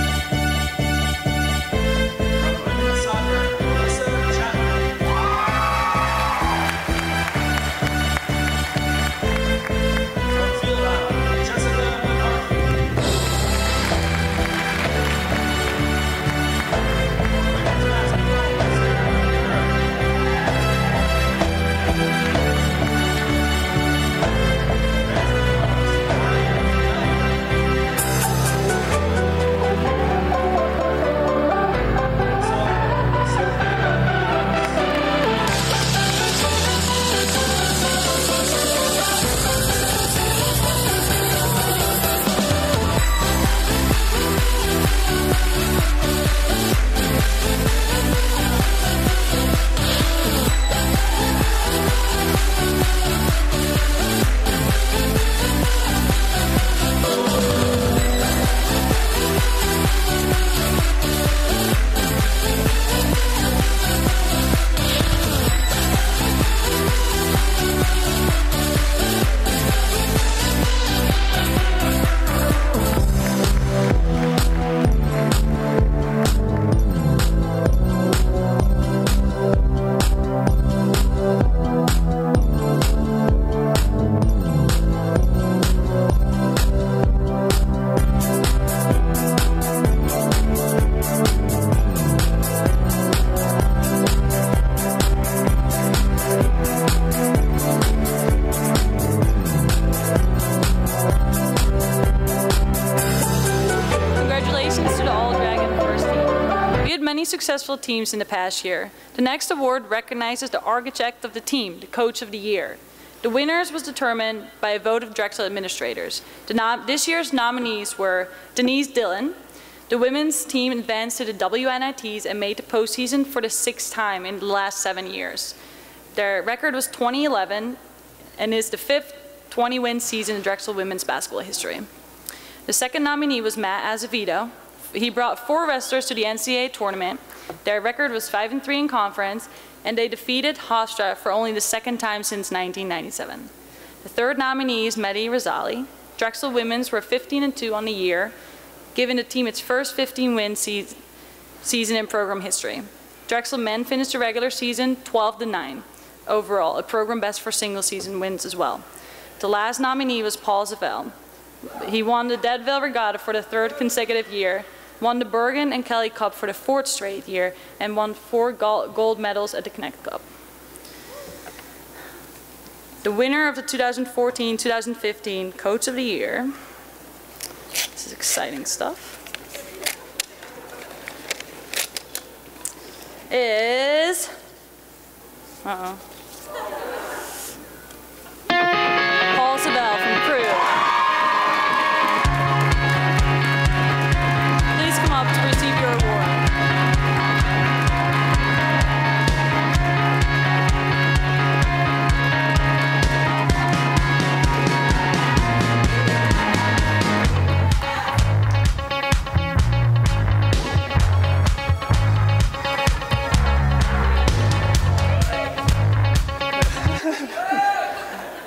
Successful teams in the past year. The next award recognizes the architect of the team, the coach of the year. The winners was determined by a vote of Drexel administrators. This year's nominees were Denise Dillon. The women's team advanced to the WNITs and made the postseason for the 6th time in the last 7 years. Their record was 2011 and is the 5th 20-win season in Drexel women's basketball history. The second nominee was Matt Azevedo. He brought 4 wrestlers to the NCAA tournament. Their record was 5-3 in conference, and they defeated Hofstra for only the 2nd time since 1997. The third nominee is Mehdi Razali. Drexel women's were 15-2 on the year, giving the team its first 15-win season in program history. Drexel men finished the regular season 12-9 overall, a program best for single season wins as well. The last nominee was Paul Zavel. He won the Deadville Regatta for the 3rd consecutive year, won the Bergen and Kelly Cup for the 4th straight year, and won 4 gold medals at the Connect Cup. The winner of the 2014-2015 Coach of the Year, this is exciting stuff, is, Paul Zavel from Crew.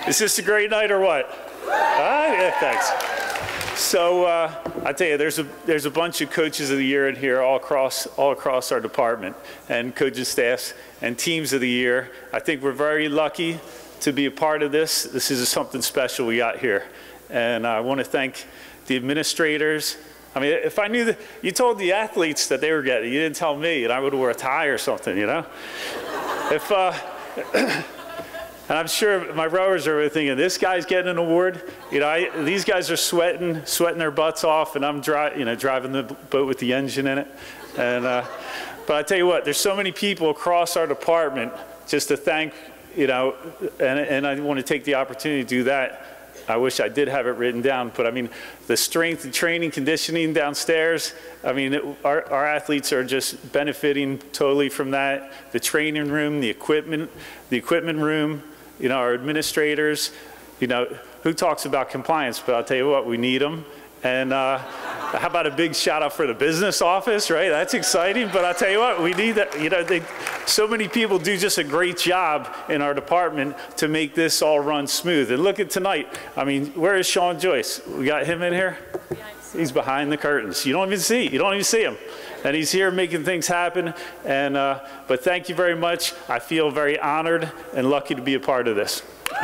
Is this a great night or what? Yeah, thanks. So I tell you, there's a bunch of coaches of the year in here all across our department, and coaching staffs and teams of the year. I think we're very lucky to be a part of this. This is something special we got here, and I want to thank the administrators. I mean, if I knew that you told the athletes that they were getting, you didn't tell me, and I would have wore a tie or something, you know. If and I'm sure my rowers are thinking, this guy's getting an award. You know, these guys are sweating their butts off, and I'm driving the boat with the engine in it. And but I tell you what, there's so many people across our department just to thank, you know, and I want to take the opportunity to do that. I wish I did have it written down, but I mean, the strength and training, conditioning downstairs, I mean, our athletes are just benefiting totally from that. The training room, the equipment room, you know, our administrators, you know, who talks about compliance? But I'll tell you what, we need them. And how about a big shout out for the business office, right? That's exciting, but I'll tell you what, we need that. You know, so many people do just a great job in our department to make this all run smooth. And look at tonight. I mean, where is Sean Joyce? We got him in here? He's behind the curtains. You don't even see him. And he's here making things happen. And, but thank you very much. I feel very honored and lucky to be a part of this.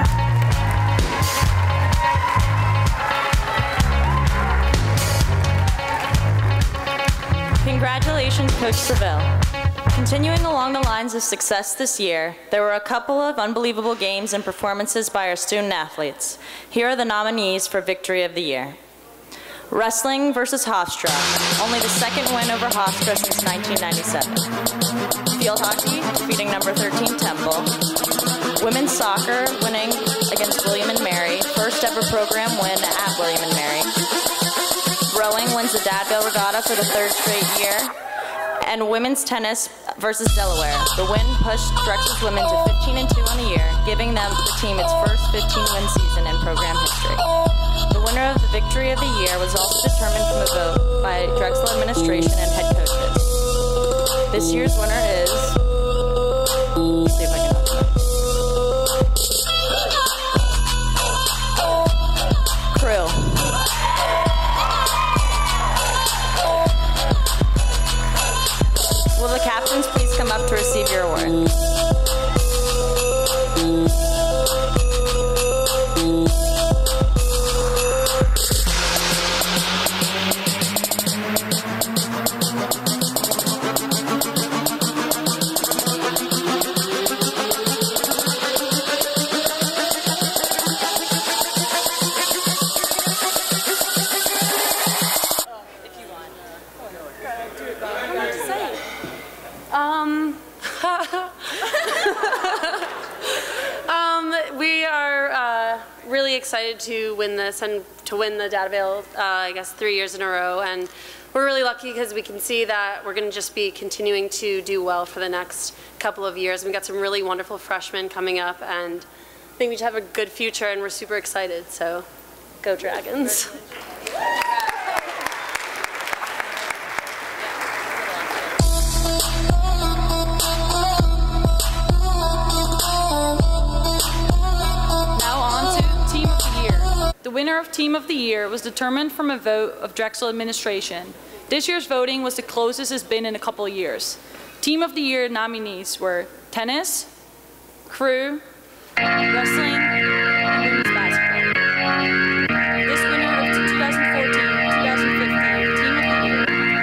Congratulations, Coach Seville. Continuing along the lines of success this year, there were a couple of unbelievable games and performances by our student athletes. Here are the nominees for Victory of the Year. Wrestling versus Hofstra, only the second win over Hofstra since 1997. Field hockey, defeating number 13 Temple. Women's soccer, winning against William and Mary, first ever program win at William and Mary. Rowing wins the Dadville Regatta for the third straight year. And women's tennis versus Delaware. The win pushed Drexel's women to 15-2 on the year, giving the team its first 15-win season in program history. The winner of the Victory of the Year was also determined from a vote by Drexel administration and head coaches. This year's winner is, let's see if I can open it. Crew. Will the captains please come up to receive your award? We are really excited to win this and to win the Dadville, I guess, 3 years in a row. And we're really lucky because we can see that we're going to just be continuing to do well for the next couple of years. We've got some really wonderful freshmen coming up, and I think we just have a good future, and we're super excited. So, go Dragons. The winner of Team of the Year was determined from a vote of Drexel administration. This year's voting was the closest it's been in a couple of years. Team of the Year nominees were tennis, crew, wrestling, and women's basketball. This winner of the 2014-2015 Team of the Year.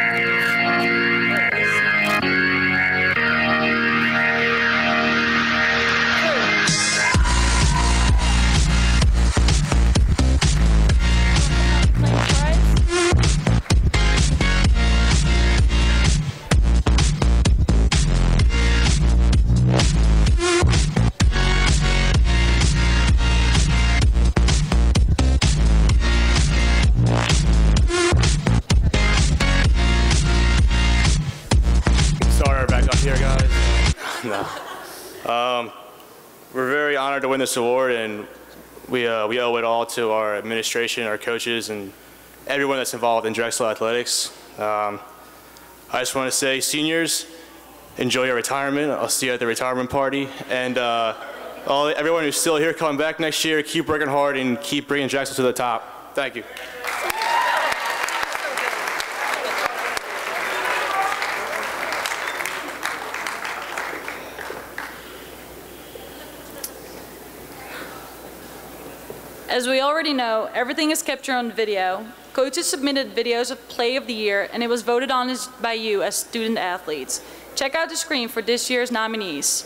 We're very honored to win this award, and we owe it all to our administration, our coaches, and everyone that's involved in Drexel Athletics. I just want to say, seniors, enjoy your retirement. I'll see you at the retirement party. And everyone who's still here coming back next year, keep working hard and keep bringing Drexel to the top. Thank you. As we already know, everything is captured on video. Coaches submitted videos of Play of the Year, and it was voted on by you as student athletes. Check out the screen for this year's nominees.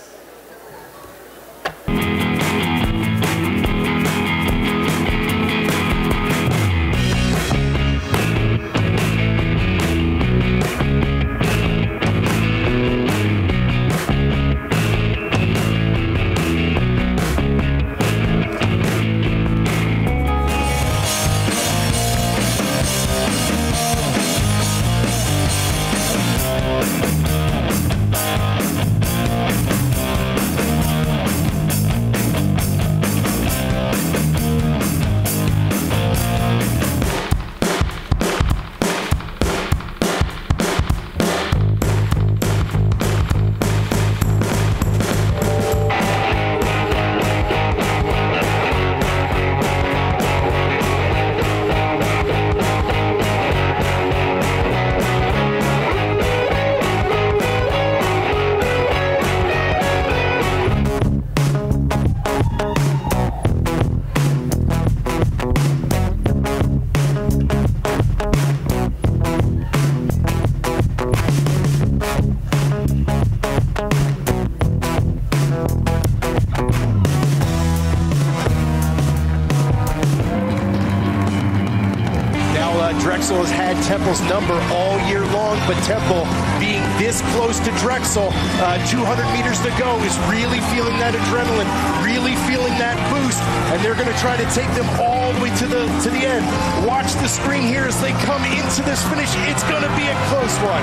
Drexel has had Temple's number all year long, but Temple being this close to Drexel, 200 meters to go, is really feeling that adrenaline, really feeling that boost, and they're going to try to take them all the way to the end. Watch the screen here as they come into this finish. It's going to be a close one.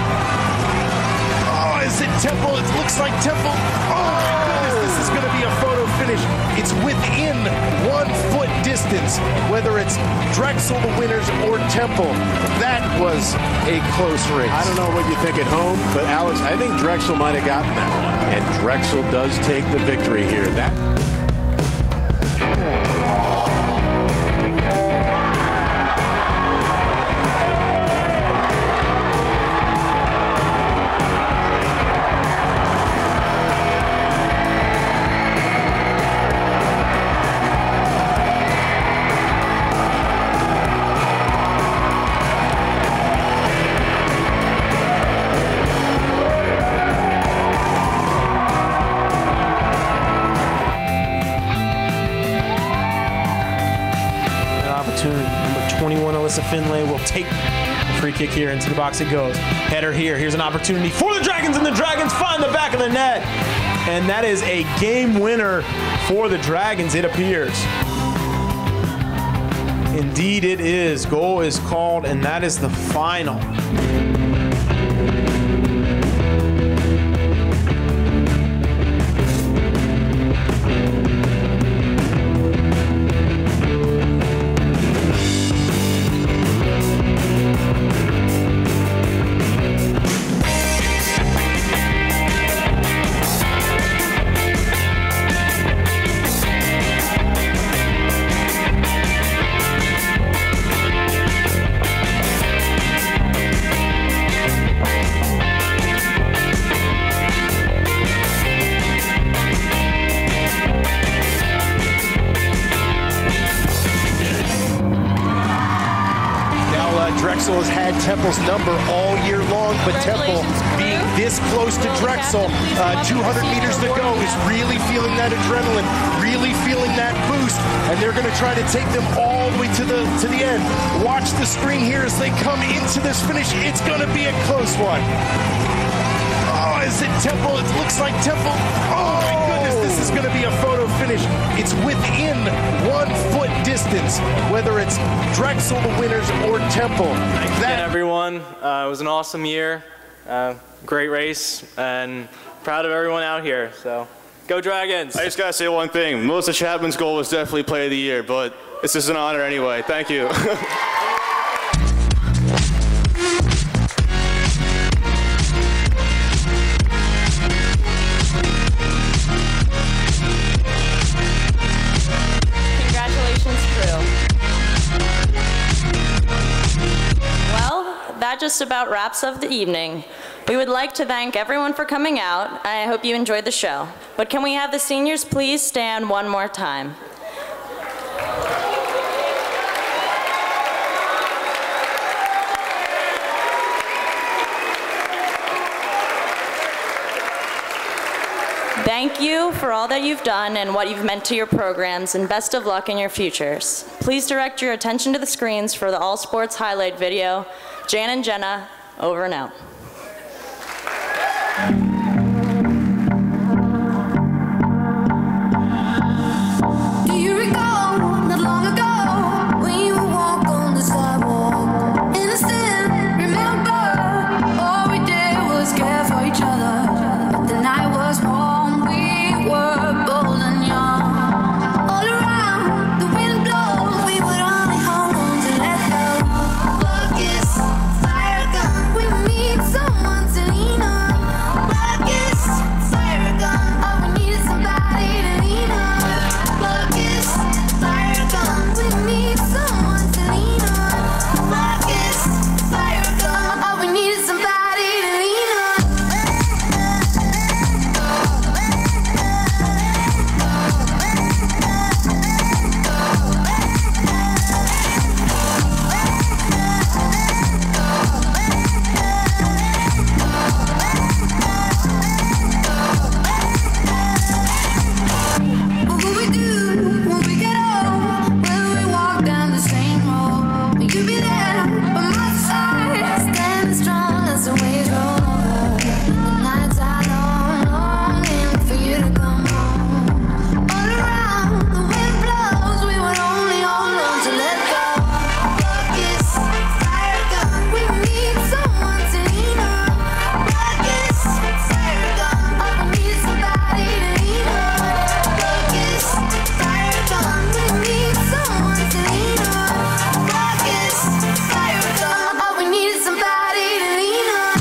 Oh, is it Temple? It looks like Temple. Oh my goodness, this is going to be a photo finish. It's within 1 foot distance, whether it's Drexel, the winners, or Temple. That was a close race. I don't know what you think at home, but Alex, I think Drexel might have gotten that one. And Drexel does take the victory here. Finlay will take the free kick here. Into the box it goes. Header here. Here's an opportunity for the Dragons, and the Dragons find the back of the net. And that is a game winner for the Dragons, it appears. Indeed it is. Goal is called, and that is the final. Drexel has had Temple's number all year long, but Temple being this close to Drexel, 200 meters to go, is really feeling that adrenaline, really feeling that boost, and they're going to try to take them all the way to the end. Watch the screen here as they come into this finish. It's going to be a close one. Oh, is it Temple? It looks like Temple. Oh my goodness, this is going to be a photo finish. It's within 1 foot distance, whether it's Drexel, the winners, or Temple. Thanks again, everyone. It was an awesome year, great race, and proud of everyone out here. So, go Dragons! I just gotta say one thing. Melissa Chapman's goal was definitely Play of the Year, but this is an honor anyway. Thank you. just about wraps up the evening. We would like to thank everyone for coming out. I hope you enjoyed the show. But can we have the seniors please stand one more time? Thank you for all that you've done and what you've meant to your programs, and best of luck in your futures. Please direct your attention to the screens for the All Sports highlight video. Jan and Jenna, over and out. Do you recall not long ago when you would walk on the sidewalk? Innocent, remember, all we did was care for each other. But the night was warm, we were bold and young. All around, the wind blows, we would only hold on to let go. Blood kiss, fire gun, we need someone to lean on. Blood kiss, fire gun, all we need is somebody to lean on. Blood kiss, fire gun, we need someone to lean on. Blood kiss, fire gun, all we need is somebody to lean on. What will we do when we get old? Will we walk down the same road? Will you be there by my side, standing strong as the waves roll over? The nights are long, longing for you to come home. All around, the wind blows, we would only hold on to let go. Blood kiss, fire gun, we need someone to lean on. Blood kiss, fire gun, all we need is somebody to lean on. Blood kiss, fire gun, we need someone to lean on. Blood kiss, fire gun, all we need is somebody to lean on.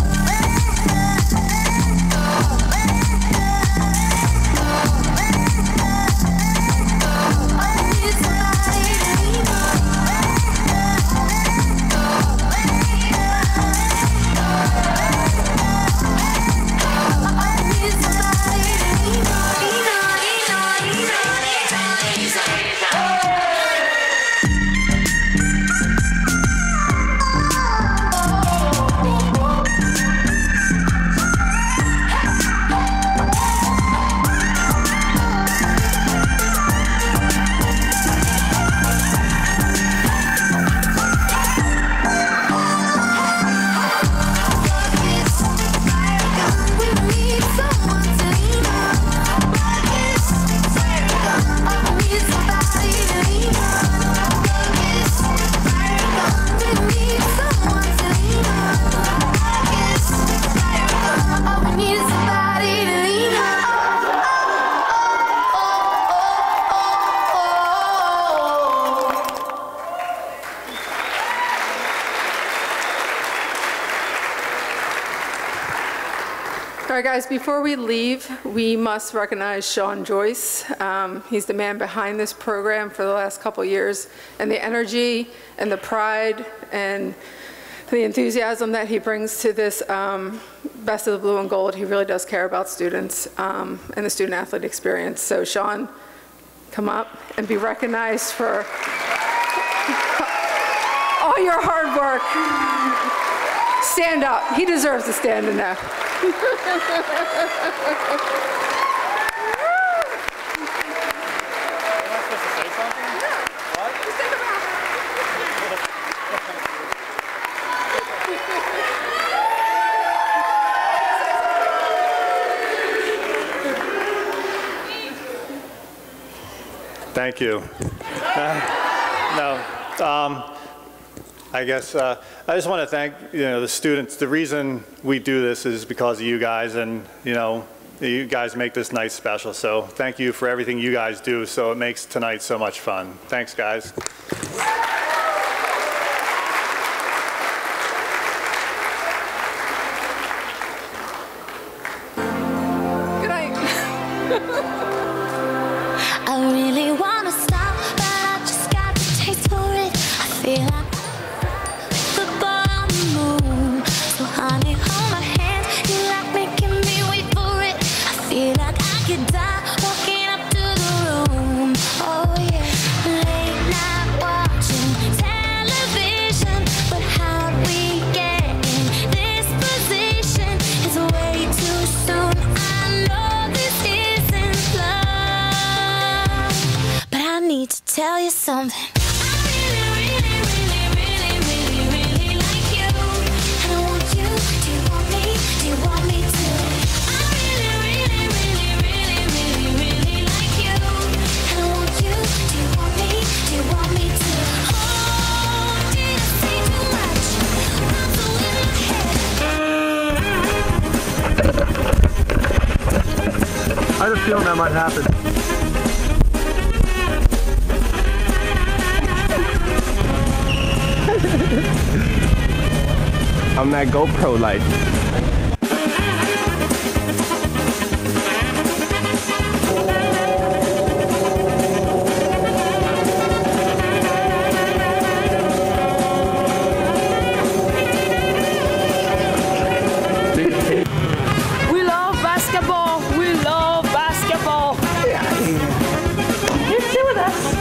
All right, guys, before we leave, we must recognize Sean Joyce. He's the man behind this program for the last couple years, and the energy and the pride and the enthusiasm that he brings to this Best of the Blue and Gold. He really does care about students and the student athlete experience. So Sean, come up and be recognized for all your hard work. Stand up. He deserves to stand in there. Thank you. I guess I just want to thank the students. The reason we do this is because of you guys, and you guys make this night special. So thank you for everything you guys do. So it makes tonight so much fun. Thanks, guys. Good night. I really wanna stop, but I just got the taste for it. I feel like the ball on the moon. tell you something. I had a feeling that might happen. I'm that GoPro life. We love basketball. We love basketball. You're still with us.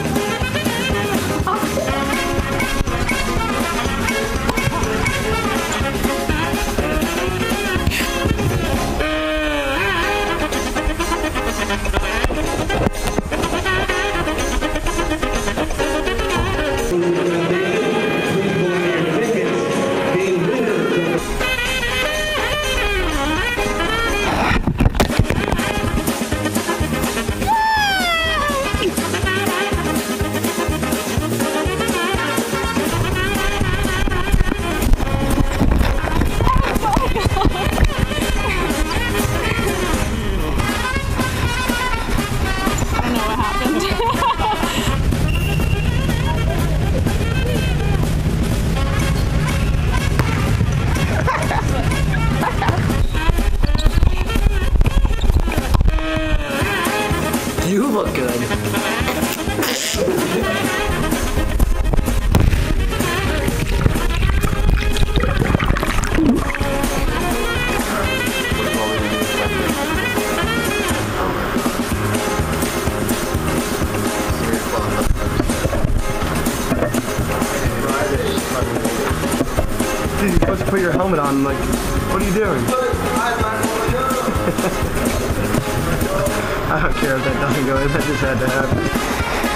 You look good. Dude, you're supposed to put your helmet on. Like, what are you doing? I don't care if that doesn't go in. That just had to happen.